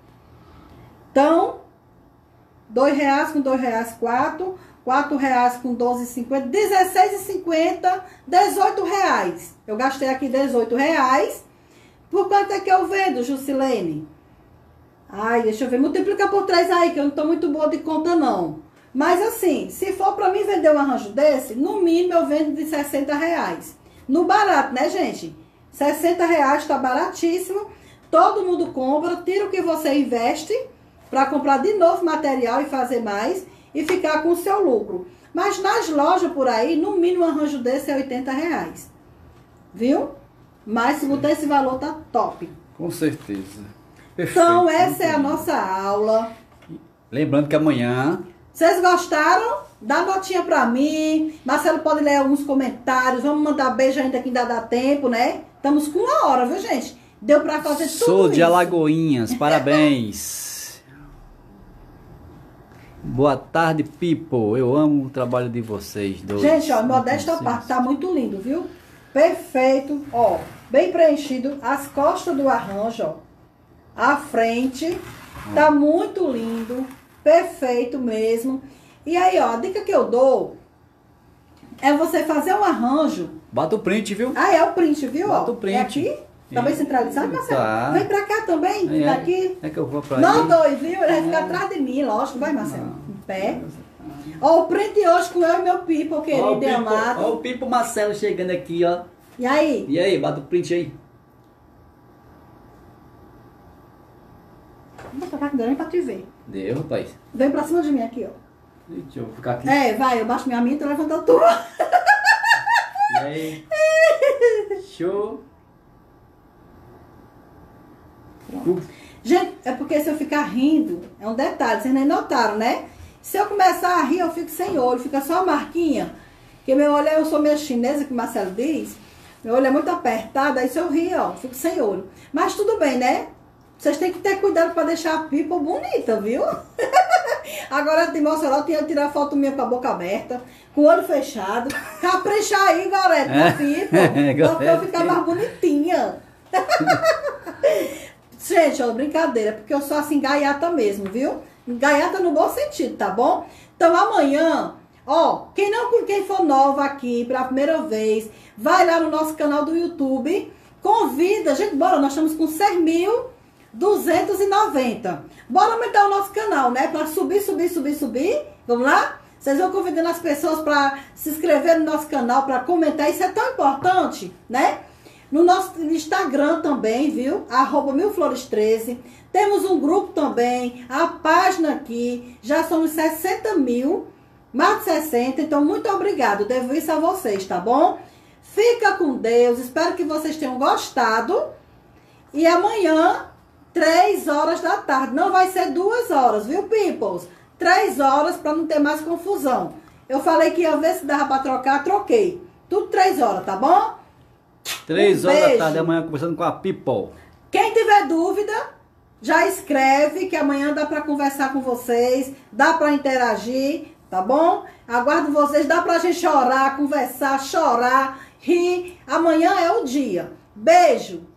Então, dois reais com dois reais, quatro. quatro reais com doze e cinquenta. dezesseis e cinquenta, dezoito reais. Eu gastei aqui dezoito reais. Por quanto é que eu vendo, Jusilene? Ai, deixa eu ver. Multiplica por três aí, que eu não tô muito boa de conta, não. Mas assim, se for pra mim vender um arranjo desse, no mínimo eu vendo de sessenta reais. No barato, né, gente? sessenta reais tá baratíssimo. Todo mundo compra, tira o que você investe pra comprar de novo material e fazer mais e ficar com o seu lucro. Mas nas lojas por aí, no mínimo um arranjo desse é oitenta reais. Viu? Mas se botar esse valor, tá top. Com certeza. Perfeito. Então, essa é a nossa aula. Lembrando que amanhã... Vocês gostaram? Dá notinha pra mim. Marcelo pode ler alguns comentários. Vamos mandar beijo ainda que ainda dá tempo, né? Estamos com uma hora, viu, gente? Deu pra fazer tudo isso. Sou de Alagoinhas, parabéns. Boa tarde, people. Eu amo o trabalho de vocês dois. Gente, ó, modesta parte, tá muito lindo, viu? Perfeito, ó, bem preenchido. As costas do arranjo, ó, a frente, tá muito lindo. Perfeito mesmo. E aí, ó, a dica que eu dou é você fazer um arranjo. Bota o print, viu? Ah, é o print, viu? Bota ó. o print. É aqui? Tá bem centralizado, Marcelo? Tá. Vem pra cá também, É, daqui. É que eu vou pra Não, aí. dois, viu? Ele vai ficar atrás de mim, lógico. Vai, Marcelo. Em pé. Ó, o print hoje com eu e meu people, querido Ó o e Pipo- amado. ó o Pipo Marcelo chegando aqui, ó. E aí? E aí, bota o print aí. Vou tocar com nem pra te ver. Deu, rapaz. Vem pra cima de mim aqui, ó. Deixa eu ficar aqui. É, vai, eu baixo minha minha e tu levanta a tua. E aí? Show. Uh, Gente, é porque se eu ficar rindo, é um detalhe, vocês nem notaram, né? Se eu começar a rir, eu fico sem olho, fica só a marquinha. Porque meu olho, eu sou meio chinesa, que o Marcelo diz. Meu olho é muito apertado, aí se eu rir, ó, fico sem olho. Mas tudo bem, né? Vocês têm que ter cuidado pra deixar a pipa bonita, viu? Agora de Mossoró tinha que tirar foto minha com a boca aberta, com o olho fechado. Capricha aí, Gorete, na pipa. Pra eu ficar mais bonitinha. Gente, ó, brincadeira, porque eu sou assim, gaiata mesmo, viu? Gaiata no bom sentido, tá bom? Então amanhã, ó, quem não, quem for nova aqui pela primeira vez, vai lá no nosso canal do YouTube, convida, gente, bora, nós estamos com seis mil duzentos e noventa. Bora aumentar o nosso canal, né? Pra subir, subir, subir, subir. Vamos lá? Vocês vão convidando as pessoas pra se inscrever no nosso canal, pra comentar, isso é tão importante, né? No nosso Instagram também, viu? Arroba milflores treze. Temos um grupo também, a página aqui. Já somos sessenta mil, mais de sessenta. Então, muito obrigado. Devo isso a vocês, tá bom? Fica com Deus. Espero que vocês tenham gostado. E amanhã, três horas da tarde. Não vai ser duas horas, viu, peoples? Três horas para não ter mais confusão. Eu falei que ia ver se dava para trocar, troquei. Tudo três horas, tá bom? Três Um horas da beijo. tarde, amanhã conversando com a People. Quem tiver dúvida, já escreve que amanhã dá para conversar com vocês, dá para interagir, tá bom? Aguardo vocês, dá pra gente chorar, conversar, chorar, rir. Amanhã é o dia. Beijo!